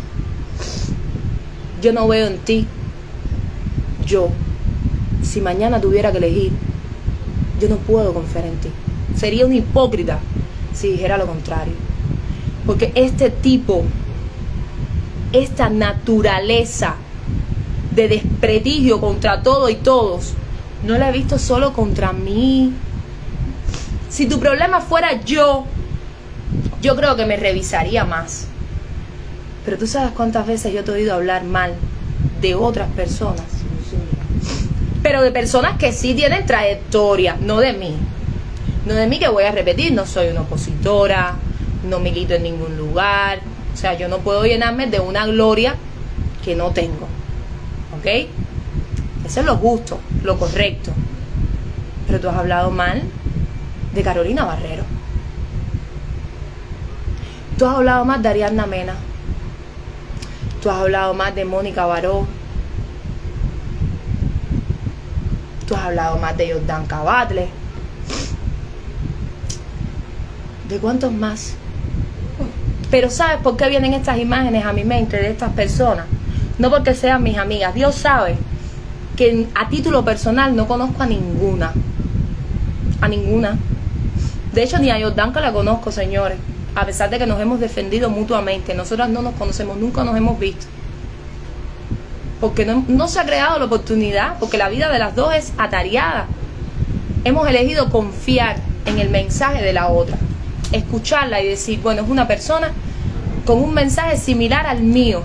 Yo no veo en ti, yo, si mañana tuviera que elegir, yo no puedo confiar en ti. Sería un hipócrita si dijera lo contrario. Porque este tipo, esta naturaleza de desprestigio contra todo y todos, no la he visto solo contra mí. Si tu problema fuera yo, yo creo que me revisaría más. Pero tú sabes cuántas veces yo te he oído hablar mal de otras personas. Pero de personas que sí tienen trayectoria, no de mí. No de mí, que voy a repetir, no soy una opositora, no milito en ningún lugar. O sea, yo no puedo llenarme de una gloria que no tengo. ¿Ok? Eso es lo justo, lo correcto. Pero tú has hablado mal de Carolina Barrero. Tú has hablado mal de Ariadna Mena. Tú has hablado mal de Mónica Baró. Tú has hablado más de Jordan Cabatle. ¿De cuántos más? Pero ¿sabes por qué vienen estas imágenes a mi mente de estas personas? No porque sean mis amigas. Dios sabe que a título personal no conozco a ninguna. A ninguna. De hecho, ni a Jordan que la conozco, señores. A pesar de que nos hemos defendido mutuamente. Nosotras no nos conocemos, nunca nos hemos visto. Porque no, no se ha creado la oportunidad, porque la vida de las dos es atareada. Hemos elegido confiar en el mensaje de la otra, escucharla y decir, bueno, es una persona con un mensaje similar al mío.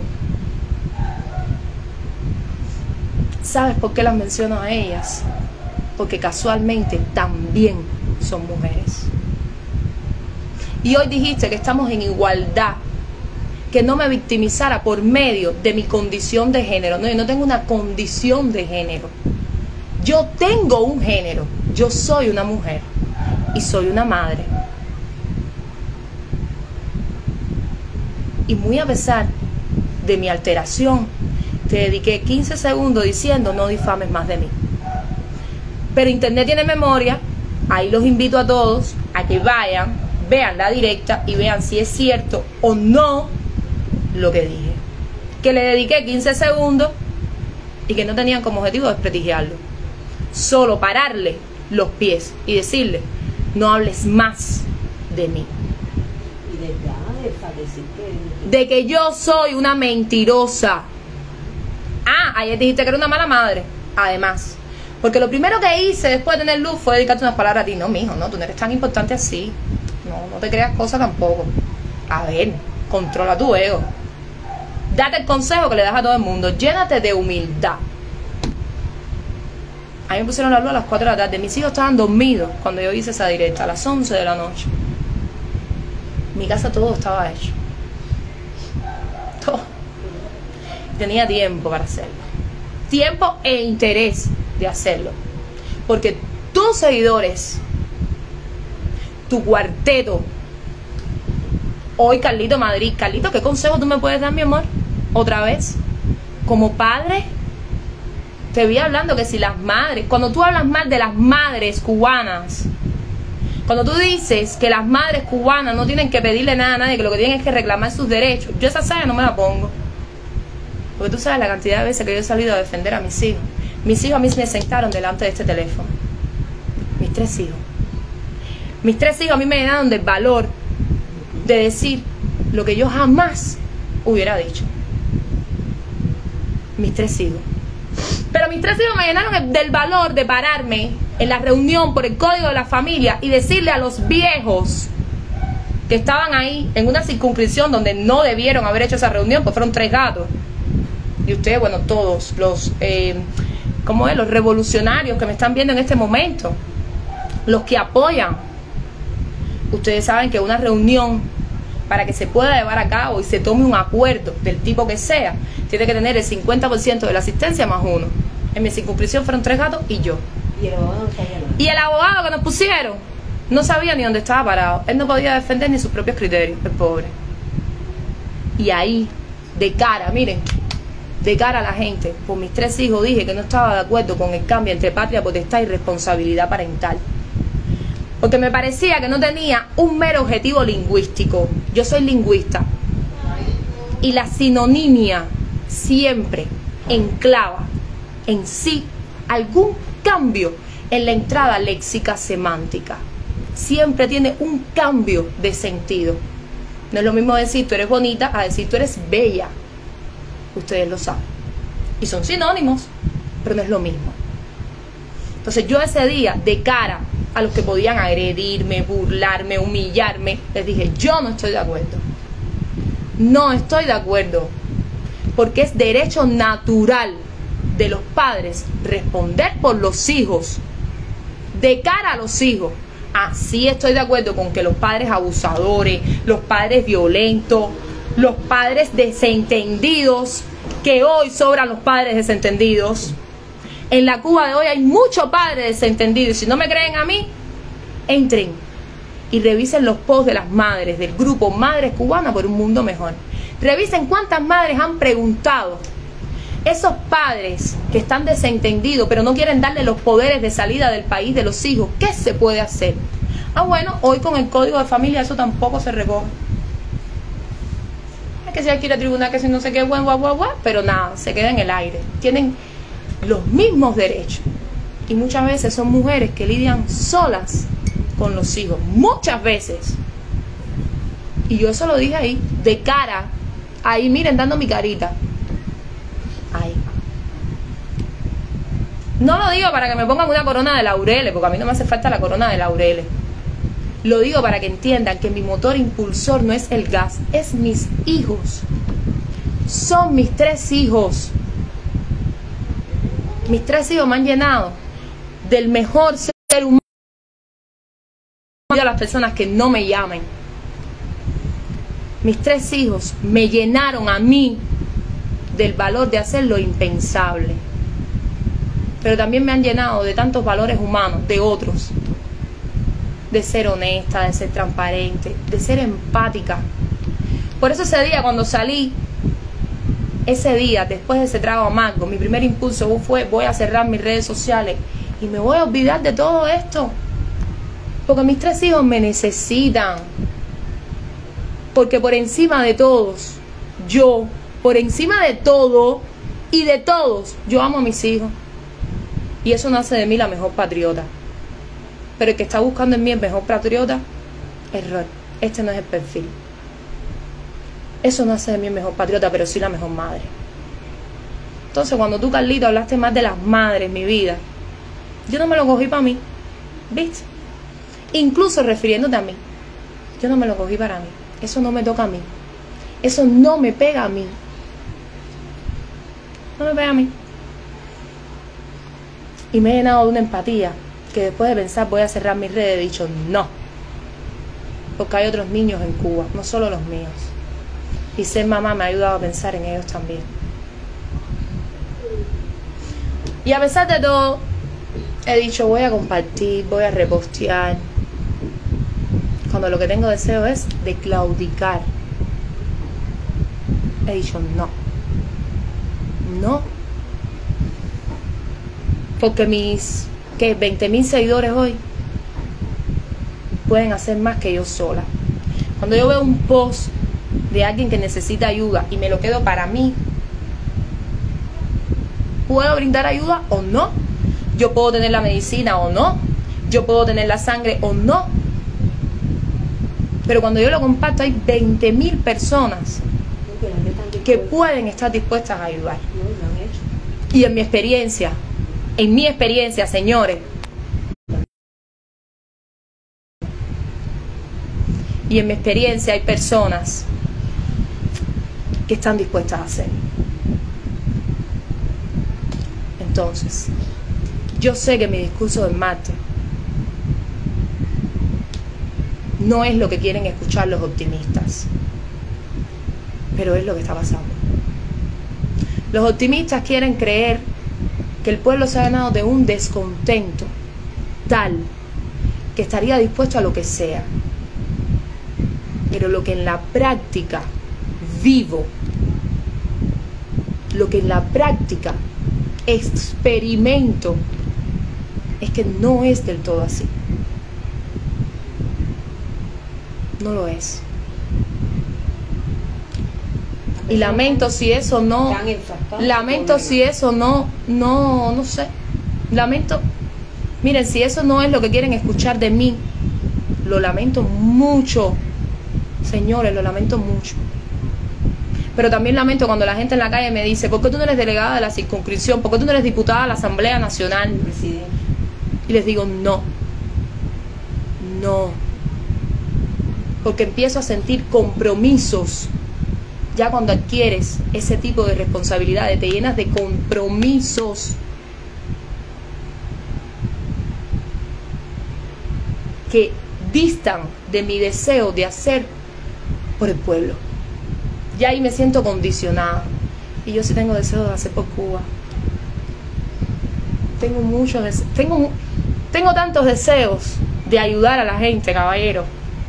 ¿Sabes por qué las menciono a ellas? Porque casualmente también son mujeres. Y hoy dijiste que estamos en igualdad, que no me victimizara por medio de mi condición de género. No, yo no tengo una condición de género. Yo tengo un género. Yo soy una mujer y soy una madre. Y muy a pesar de mi alteración, te dediqué quince segundos diciendo no difames más de mí. Pero internet tiene memoria. Ahí los invito a todos a que vayan, vean la directa y vean si es cierto o no lo que dije, que le dediqué quince segundos y que no tenían como objetivo desprestigiarlo, solo pararle los pies y decirle no hables más de mí, Y de verdad, de decir que... de que yo soy una mentirosa. Ah, ayer dijiste que era una mala madre, además, porque lo primero que hice después de tener luz fue dedicarte unas palabras a ti. No, mijo, no, tú no eres tan importante así, no, no te creas cosas tampoco. A ver, controla tu ego. Date el consejo que le das a todo el mundo. Llénate de humildad. A mí me pusieron la luz a las cuatro de la tarde. Mis hijos estaban dormidos cuando yo hice esa directa, a las once de la noche. En mi casa todo estaba hecho. Todo. Tenía tiempo para hacerlo. Tiempo e interés de hacerlo. Porque tus seguidores, tu cuarteto, hoy Carlito Madrid. Carlito, ¿qué consejo tú me puedes dar, mi amor? Otra vez, como padre, te vi hablando que si las madres, cuando tú hablas mal de las madres cubanas, cuando tú dices que las madres cubanas no tienen que pedirle nada a nadie, que lo que tienen es que reclamar sus derechos, yo esa saya no me la pongo. Porque tú sabes la cantidad de veces que yo he salido a defender a mis hijos. Mis hijos a mí me sentaron delante de este teléfono. Mis tres hijos. Mis tres hijos a mí me llenaron del valor de decir lo que yo jamás hubiera dicho. Mis tres hijos. Pero mis tres hijos me llenaron del valor de pararme en la reunión por el código de la familia y decirle a los viejos que estaban ahí en una circunscripción donde no debieron haber hecho esa reunión, pues fueron tres gatos. Y ustedes, bueno, todos los eh, ¿cómo es? Los revolucionarios que me están viendo en este momento, los que apoyan, ustedes saben que una reunión, para que se pueda llevar a cabo y se tome un acuerdo del tipo que sea, tiene que tener el cincuenta por ciento de la asistencia más uno. En mi circunscripción fueron tres gatos y yo. Y el abogado no sabía nada. Y el abogado que nos pusieron no sabía ni dónde estaba parado. Él no podía defender ni sus propios criterios, el pobre. Y ahí, de cara, miren, de cara a la gente, por mis tres hijos dije que no estaba de acuerdo con el cambio entre patria, potestad y responsabilidad parental. Porque me parecía que no tenía un mero objetivo lingüístico. Yo soy lingüista. Y la sinonimia siempre enclava en sí algún cambio en la entrada léxica semántica. Siempre tiene un cambio de sentido. No es lo mismo decir tú eres bonita a decir tú eres bella. Ustedes lo saben. Y son sinónimos, pero no es lo mismo. Entonces yo ese día, de cara a los que podían agredirme, burlarme, humillarme, les dije, yo no estoy de acuerdo. No estoy de acuerdo. Porque es derecho natural de los padres responder por los hijos, de cara a los hijos. Así estoy de acuerdo con que los padres abusadores, los padres violentos, los padres desentendidos, que hoy sobran los padres desentendidos. En la Cuba de hoy hay muchos padres desentendidos. Si no me creen a mí, entren y revisen los posts de las madres del grupo Madres Cubanas por un Mundo Mejor. Revisen cuántas madres han preguntado. Esos padres que están desentendidos, pero no quieren darle los poderes de salida del país de los hijos, ¿qué se puede hacer? Ah, bueno, hoy con el Código de Familia eso tampoco se recoge. Es que si hay que ir a tribunal, que si no sé qué, guau, guau, guau, guau, pero nada, se queda en el aire. Tienen los mismos derechos. Y muchas veces son mujeres que lidian solas con los hijos. Muchas veces. Y yo eso lo dije ahí, de cara. Ahí, miren, dando mi carita. Ahí. No lo digo para que me pongan una corona de laureles, porque a mí no me hace falta la corona de laureles. Lo digo para que entiendan que mi motor impulsor no es el gas, es mis hijos. Son mis tres hijos. Mis tres hijos me han llenado del mejor ser humano a las personas que no me llamen. Mis tres hijos me llenaron a mí del valor de hacer lo impensable. Pero también me han llenado de tantos valores humanos, de otros. De ser honesta, de ser transparente, de ser empática. Por eso ese día cuando salí, ese día después de ese trago amargo, mi primer impulso fue: voy a cerrar mis redes sociales y me voy a olvidar de todo esto. Porque mis tres hijos me necesitan. Porque por encima de todos, yo, por encima de todo y de todos, yo amo a mis hijos. Y eso no hace de mí la mejor patriota. Pero el que está buscando en mí el mejor patriota, error. Este no es el perfil. Eso no hace de mí el mejor patriota, pero sí la mejor madre. Entonces, cuando tú, Carlito, hablaste más de las madres, mi vida, yo no me lo cogí para mí. ¿Viste? Incluso refiriéndote a mí. Yo no me lo cogí para mí. Eso no me toca a mí. Eso no me pega a mí. No me pega a mí. Y me he llenado de una empatía que después de pensar voy a cerrar mis redes, he dicho no. Porque hay otros niños en Cuba, no solo los míos. Y ser mamá me ha ayudado a pensar en ellos también. Y a pesar de todo, he dicho voy a compartir, voy a repostear. Cuando lo que tengo deseo es de claudicar. He dicho no. No. Porque mis, ¿qué? veinte mil seguidores hoy pueden hacer más que yo sola. Cuando yo veo un post de alguien que necesita ayuda y me lo quedo para mí, ¿puedo brindar ayuda o no? ¿Yo puedo tener la medicina o no? ¿Yo puedo tener la sangre o no? Pero cuando yo lo comparto hay veinte mil personas que pueden estar dispuestas a ayudar. Y en mi experiencia, en mi experiencia, señores, y en mi experiencia hay personas que están dispuestas a hacer. Entonces, yo sé que mi discurso del martes no es lo que quieren escuchar los optimistas, pero es lo que está pasando. Los optimistas quieren creer que el pueblo se ha ganado de un descontento tal que estaría dispuesto a lo que sea. Pero lo que en la práctica vivo, lo que en la práctica experimento, es que no es del todo así. No lo es. Y lamento si eso no, lamento si eso no, no, no sé, lamento, miren, si eso no es lo que quieren escuchar de mí, lo lamento mucho, señores, lo lamento mucho. Pero también lamento cuando la gente en la calle me dice: ¿por qué tú no eres delegada de la circunscripción? ¿Por qué tú no eres diputada de la Asamblea Nacional? Y les digo: no, No. Porque empiezo a sentir compromisos. Ya cuando adquieres ese tipo de responsabilidades, te llenas de compromisos que distan de mi deseo de hacer por el pueblo. Ya ahí me siento condicionada. Y yo sí tengo deseo de hacer por Cuba. Tengo muchos deseos. Tengo, tengo tantos deseos de ayudar a la gente, caballero.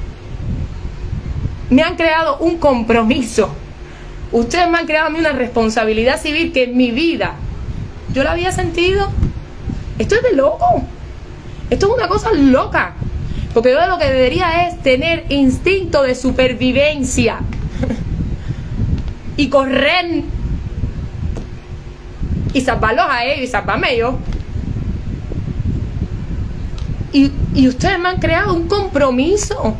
Me han creado un compromiso. Ustedes me han creado a mí una responsabilidad civil que en mi vida yo la había sentido. Esto es de loco. Esto es una cosa loca. Porque yo lo que debería es tener instinto de supervivencia. Y correr. Y salvarlos a ellos y salvarme yo. Y, y ustedes me han creado un compromiso.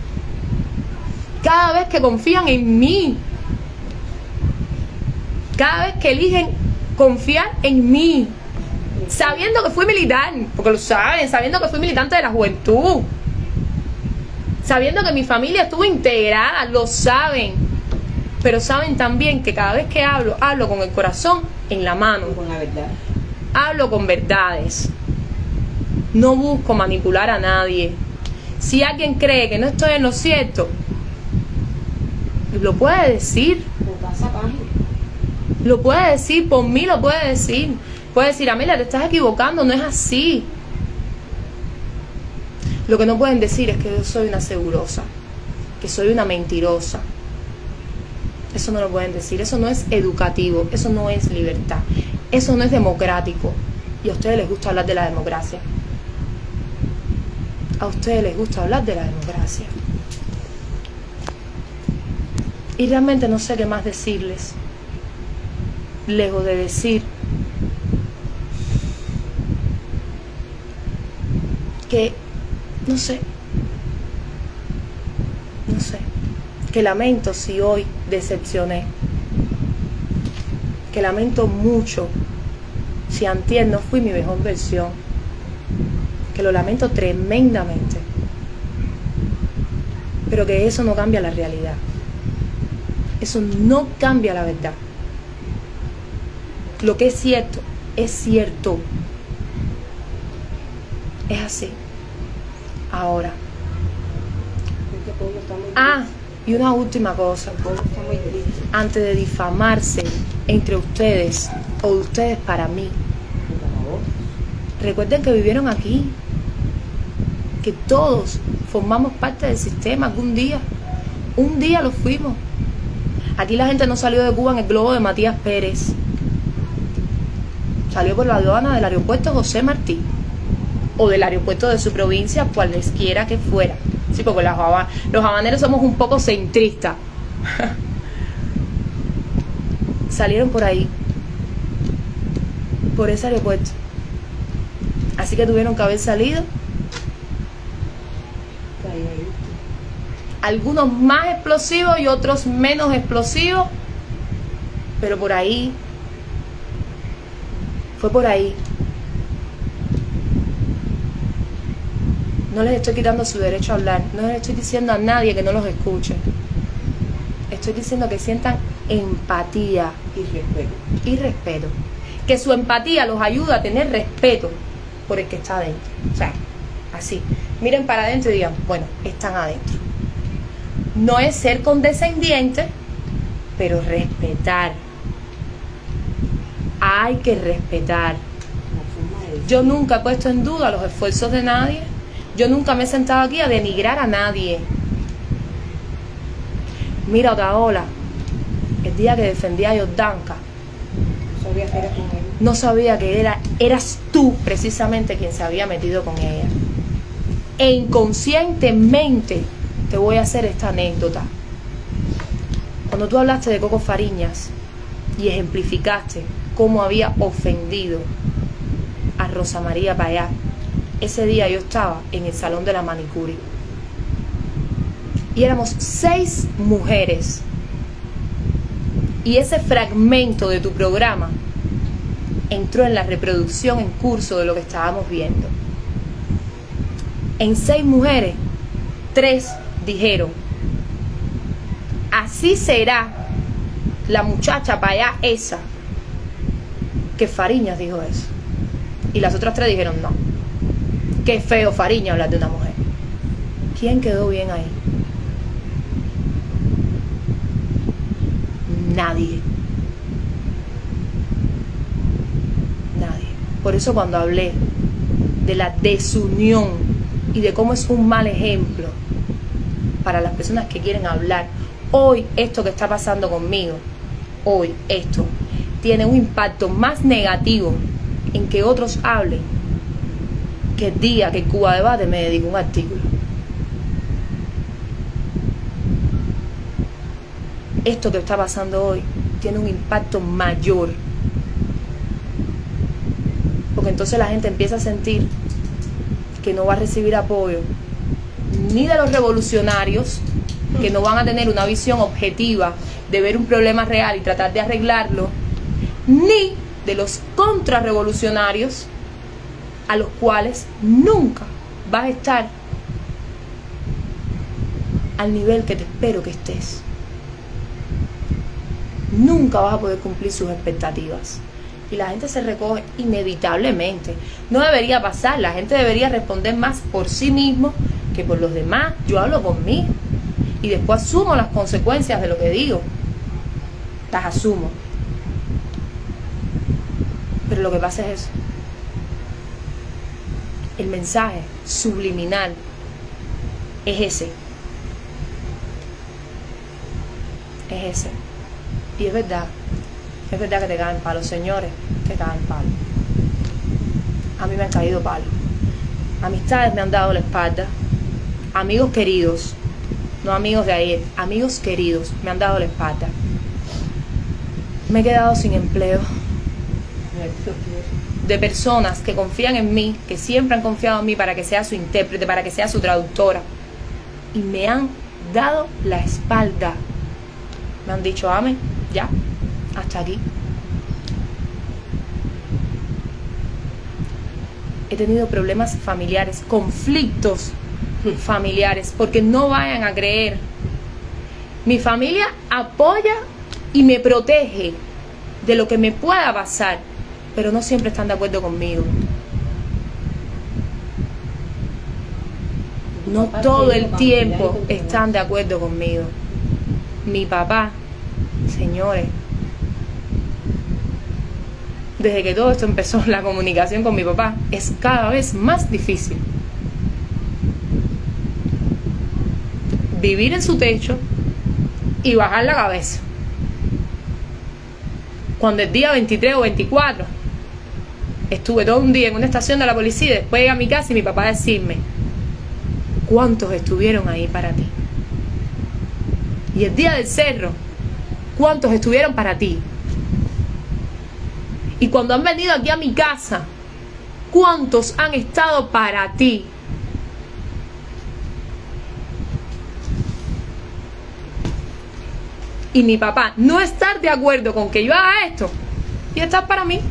Cada vez que confían en mí. Cada vez que eligen confiar en mí. Sabiendo que fui militar. Porque lo saben. Sabiendo que fui militante de la juventud. Sabiendo que mi familia estuvo integrada. Lo saben. Pero saben también que cada vez que hablo, hablo con el corazón en la mano. Con la verdad. Hablo con verdades. No busco manipular a nadie. Si alguien cree que no estoy en lo cierto, lo puede decir. Lo puede decir, por mí lo puede decir. Puede decir, Amelia, te estás equivocando, no es así. Lo que no pueden decir es que yo soy una segurosa, que soy una mentirosa. Eso no lo pueden decir. Eso no es educativo, eso no es libertad, eso no es democrático. Y a ustedes les gusta hablar de la democracia. A ustedes les gusta hablar de la democracia. Y realmente no sé qué más decirles. Lejos de decir que, no sé, no sé, que lamento si hoy decepcioné, que lamento mucho si antier no fui mi mejor versión, que lo lamento tremendamente, pero que eso no cambia la realidad, eso no cambia la verdad. Lo que es cierto, es cierto. Es así. Ahora. Ah, y una última cosa. Antes de difamarse entre ustedes o de ustedes para mí, recuerden que vivieron aquí, que todos formamos parte del sistema algún día. Un día lo fuimos. Aquí la gente no salió de Cuba en el globo de Matías Pérez. Salió por la aduana del aeropuerto José Martí o del aeropuerto de su provincia, cualesquiera que fuera. Sí, porque los, los habaneros somos un poco centristas. Salieron por ahí, por ese aeropuerto. Así que tuvieron que haber salido. Algunos más explosivos y otros menos explosivos, pero por ahí. Fue por ahí. No les estoy quitando su derecho a hablar. No les estoy diciendo a nadie que no los escuche. Estoy diciendo que sientan empatía y respeto. Y respeto. Que su empatía los ayuda a tener respeto por el que está adentro. O sea, así. Miren para adentro y digan, bueno, están adentro. No es ser condescendiente, pero respetar. Hay que respetar. Yo nunca he puesto en duda los esfuerzos de nadie. Yo nunca me he sentado aquí a denigrar a nadie. Mira, Otaola, el día que defendía a Yordanka, no sabía que era, eras tú precisamente quien se había metido con ella. E inconscientemente te voy a hacer esta anécdota. Cuando tú hablaste de Coco Fariñas y ejemplificaste cómo había ofendido a Rosa María Payá, ese día yo estaba en el salón de la manicure y éramos seis mujeres, y ese fragmento de tu programa entró en la reproducción en curso de lo que estábamos viendo. En seis mujeres, tres dijeron, así será la muchacha para allá esa, que Fariñas dijo eso. Y las otras tres dijeron, no, qué feo Fariñas hablar de una mujer. ¿Quién quedó bien ahí? Nadie. Nadie. Por eso cuando hablé de la desunión y de cómo es un mal ejemplo para las personas que quieren hablar, hoy esto que está pasando conmigo, hoy esto tiene un impacto más negativo en que otros hablen que el día que Cuba Debate me dedicó un artículo. Esto que está pasando hoy tiene un impacto mayor, porque entonces la gente empieza a sentir que no va a recibir apoyo ni de los revolucionarios, que no van a tener una visión objetiva de ver un problema real y tratar de arreglarlo, ni de los contrarrevolucionarios, a los cuales nunca vas a estar al nivel que te espero que estés. Nunca vas a poder cumplir sus expectativas. Y la gente se recoge inevitablemente. No debería pasar. La gente debería responder más por sí mismo que por los demás. Yo hablo por mí y después asumo las consecuencias de lo que digo. Las asumo. Pero lo que pasa es eso. El mensaje subliminal es ese. Es ese. Y es verdad. Es verdad que te caen palos, señores, que caen palos. A mí me han caído palos. Amistades me han dado la espalda. Amigos queridos, no amigos de ayer, amigos queridos me han dado la espalda. Me he quedado sin empleo. De personas que confían en mí, que siempre han confiado en mí para que sea su intérprete, para que sea su traductora. Y me han dado la espalda. Me han dicho, amén, ya, hasta aquí. He tenido problemas familiares, conflictos familiares, porque no vayan a creer. Mi familia apoya y me protege de lo que me pueda pasar, pero no siempre están de acuerdo conmigo. No todo el tiempo están de acuerdo conmigo. Mi papá, señores, desde que todo esto empezó, la comunicación con mi papá es cada vez más difícil. Vivir en su techo y bajar la cabeza. Cuando el día veintitrés o veinticuatro estuve todo un día en una estación de la policía, después llegué a mi casa y mi papá decirme, ¿cuántos estuvieron ahí para ti? Y el día del cerro, ¿cuántos estuvieron para ti? Y cuando han venido aquí a mi casa, ¿cuántos han estado para ti? Y mi papá no estar de acuerdo con que yo haga esto y estar para mí.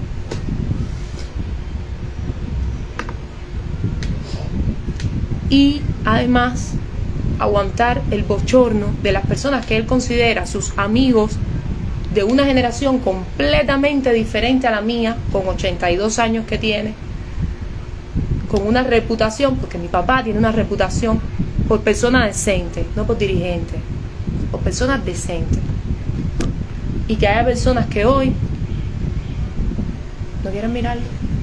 Y además aguantar el bochorno de las personas que él considera sus amigos de una generación completamente diferente a la mía, con ochenta y dos años que tiene, con una reputación, porque mi papá tiene una reputación por persona decente, no por dirigente, por personas decentes. Y que haya personas que hoy no quieren mirarlo,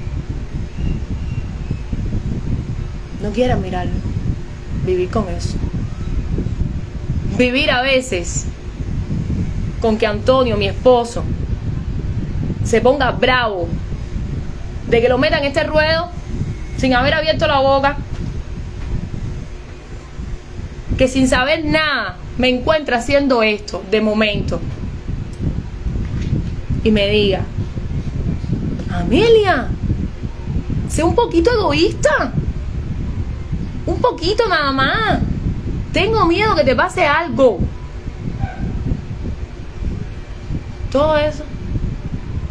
no quieren mirarlo, vivir con eso. Vivir a veces con que Antonio, mi esposo, se ponga bravo de que lo metan en este ruedo sin haber abierto la boca, que sin saber nada me encuentra haciendo esto de momento y me diga, Amelia, sé un poquito egoísta, un poquito nada más, tengo miedo que te pase algo. Todo eso,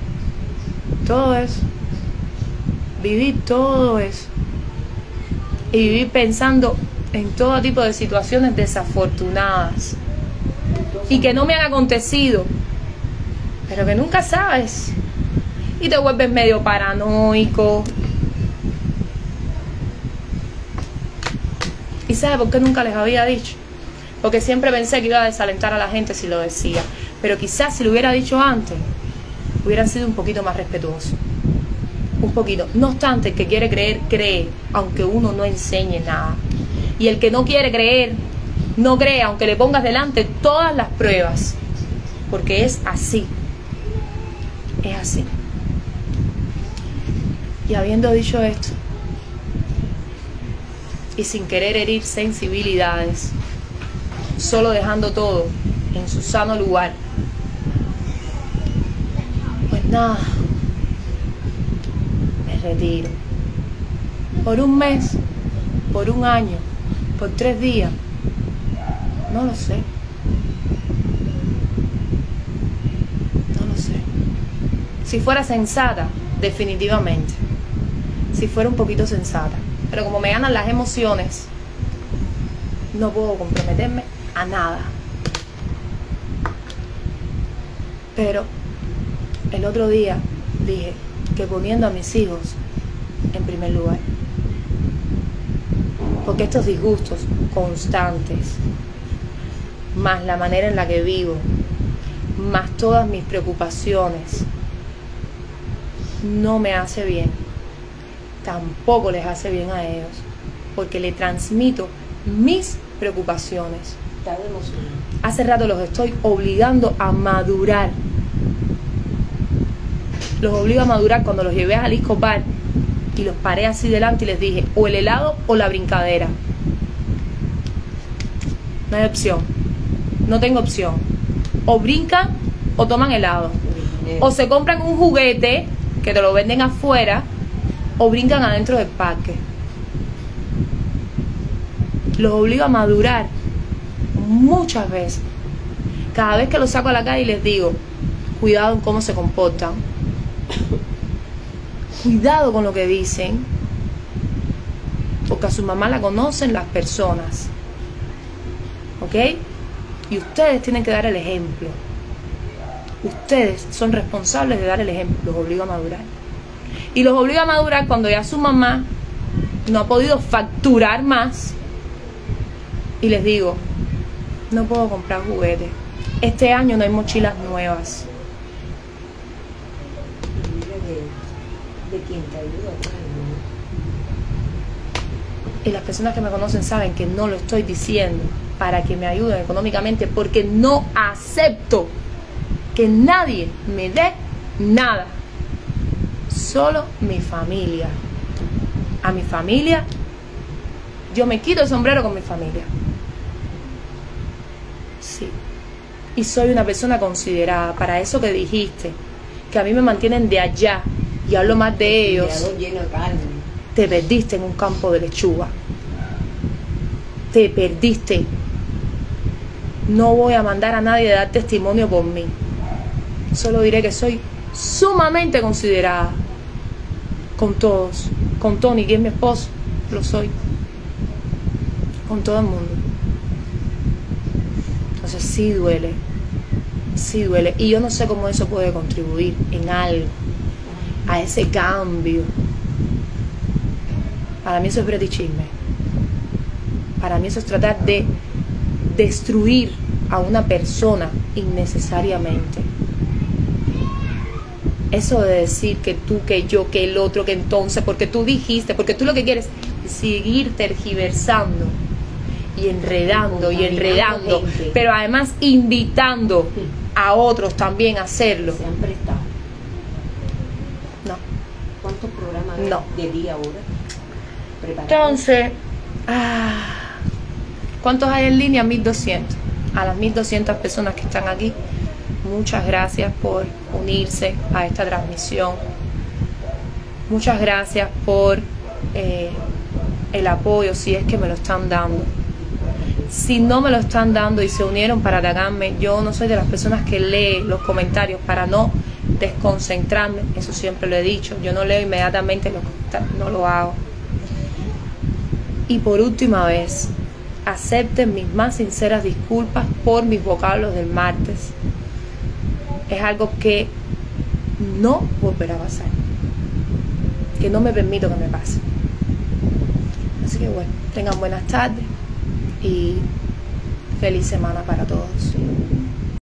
todo eso, vivir todo eso, y vivir pensando en todo tipo de situaciones desafortunadas y que no me han acontecido, pero que nunca sabes, y te vuelves medio paranoico. ¿Y sabe por qué nunca les había dicho? Porque siempre pensé que iba a desalentar a la gente si lo decía, pero quizás si lo hubiera dicho antes hubieran sido un poquito más respetuosos, un poquito. No obstante, el que quiere creer, cree, aunque uno no enseñe nada, y el que no quiere creer, no cree aunque le pongas delante todas las pruebas, porque es así, es así. Y habiendo dicho esto, y sin querer herir sensibilidades, solo dejando todo en su sano lugar, pues nada, me retiro. Por un mes, por un año, por tres días, no lo sé. No lo sé. Si fuera sensata, definitivamente. Si fuera un poquito sensata. Pero como me ganan las emociones, no puedo comprometerme a nada. Pero el otro día dije que poniendo a mis hijos en primer lugar, porque estos disgustos constantes, más la manera en la que vivo, más todas mis preocupaciones, no me hace bien. Tampoco les hace bien a ellos, porque le transmito mis preocupaciones. Hace rato los estoy obligando a madurar. Los obligo a madurar cuando los llevé a Jalisco Bar y los paré así delante y les dije, o el helado o la brincadera. No hay opción. No tengo opción. O brincan o toman helado. O se compran un juguete que te lo venden afuera, o brincan adentro del parque. Los obligo a madurar muchas veces. Cada vez que los saco a la calle les digo, cuidado en cómo se comportan, cuidado con lo que dicen, porque a su mamá la conocen las personas, ¿ok? Y ustedes tienen que dar el ejemplo. Ustedes son responsables de dar el ejemplo. Los obligo a madurar. Y los obliga a madurar cuando ya su mamá no ha podido facturar más. Y les digo, no puedo comprar juguetes. Este año no hay mochilas nuevas. De, de quien te ayuda. Y las personas que me conocen saben que no lo estoy diciendo para que me ayuden económicamente, porque no acepto que nadie me dé nada. Solo mi familia. A mi familia, yo me quito el sombrero con mi familia. Sí. Y soy una persona considerada. Para eso que dijiste, que a mí me mantienen de allá y hablo más de ellos, lleno de carne. Te perdiste en un campo de lechuga. Te perdiste. No voy a mandar a nadie a dar testimonio por mí. Solo diré que soy sumamente considerada con todos. Con Tony, que es mi esposo, lo soy. Con todo el mundo. Entonces sí duele. Sí duele. Y yo no sé cómo eso puede contribuir en algo, a ese cambio. Para mí eso es bretichisme. Para mí eso es tratar de destruir a una persona innecesariamente. Eso de decir que tú, que yo, que el otro, que entonces, porque tú dijiste, porque tú lo que quieres es seguir tergiversando y enredando y enredando, pero además invitando a otros también a hacerlo. Se han prestado. No. ¿Cuántos programas No. de día ahora? Entonces, ah, ¿cuántos hay en línea? mil doscientos. A las mil doscientas personas que están aquí, muchas gracias por unirse a esta transmisión. Muchas gracias por eh, el apoyo, si es que me lo están dando. Si no me lo están dando y se unieron para atacarme, yo no soy de las personas que lee los comentarios para no desconcentrarme. Eso siempre lo he dicho. Yo no leo inmediatamente los comentarios, no lo hago. Y por última vez, acepten mis más sinceras disculpas por mis vocablos del martes. Es algo que no volverá a pasar, que no me permito que me pase. Así que bueno, tengan buenas tardes y feliz semana para todos.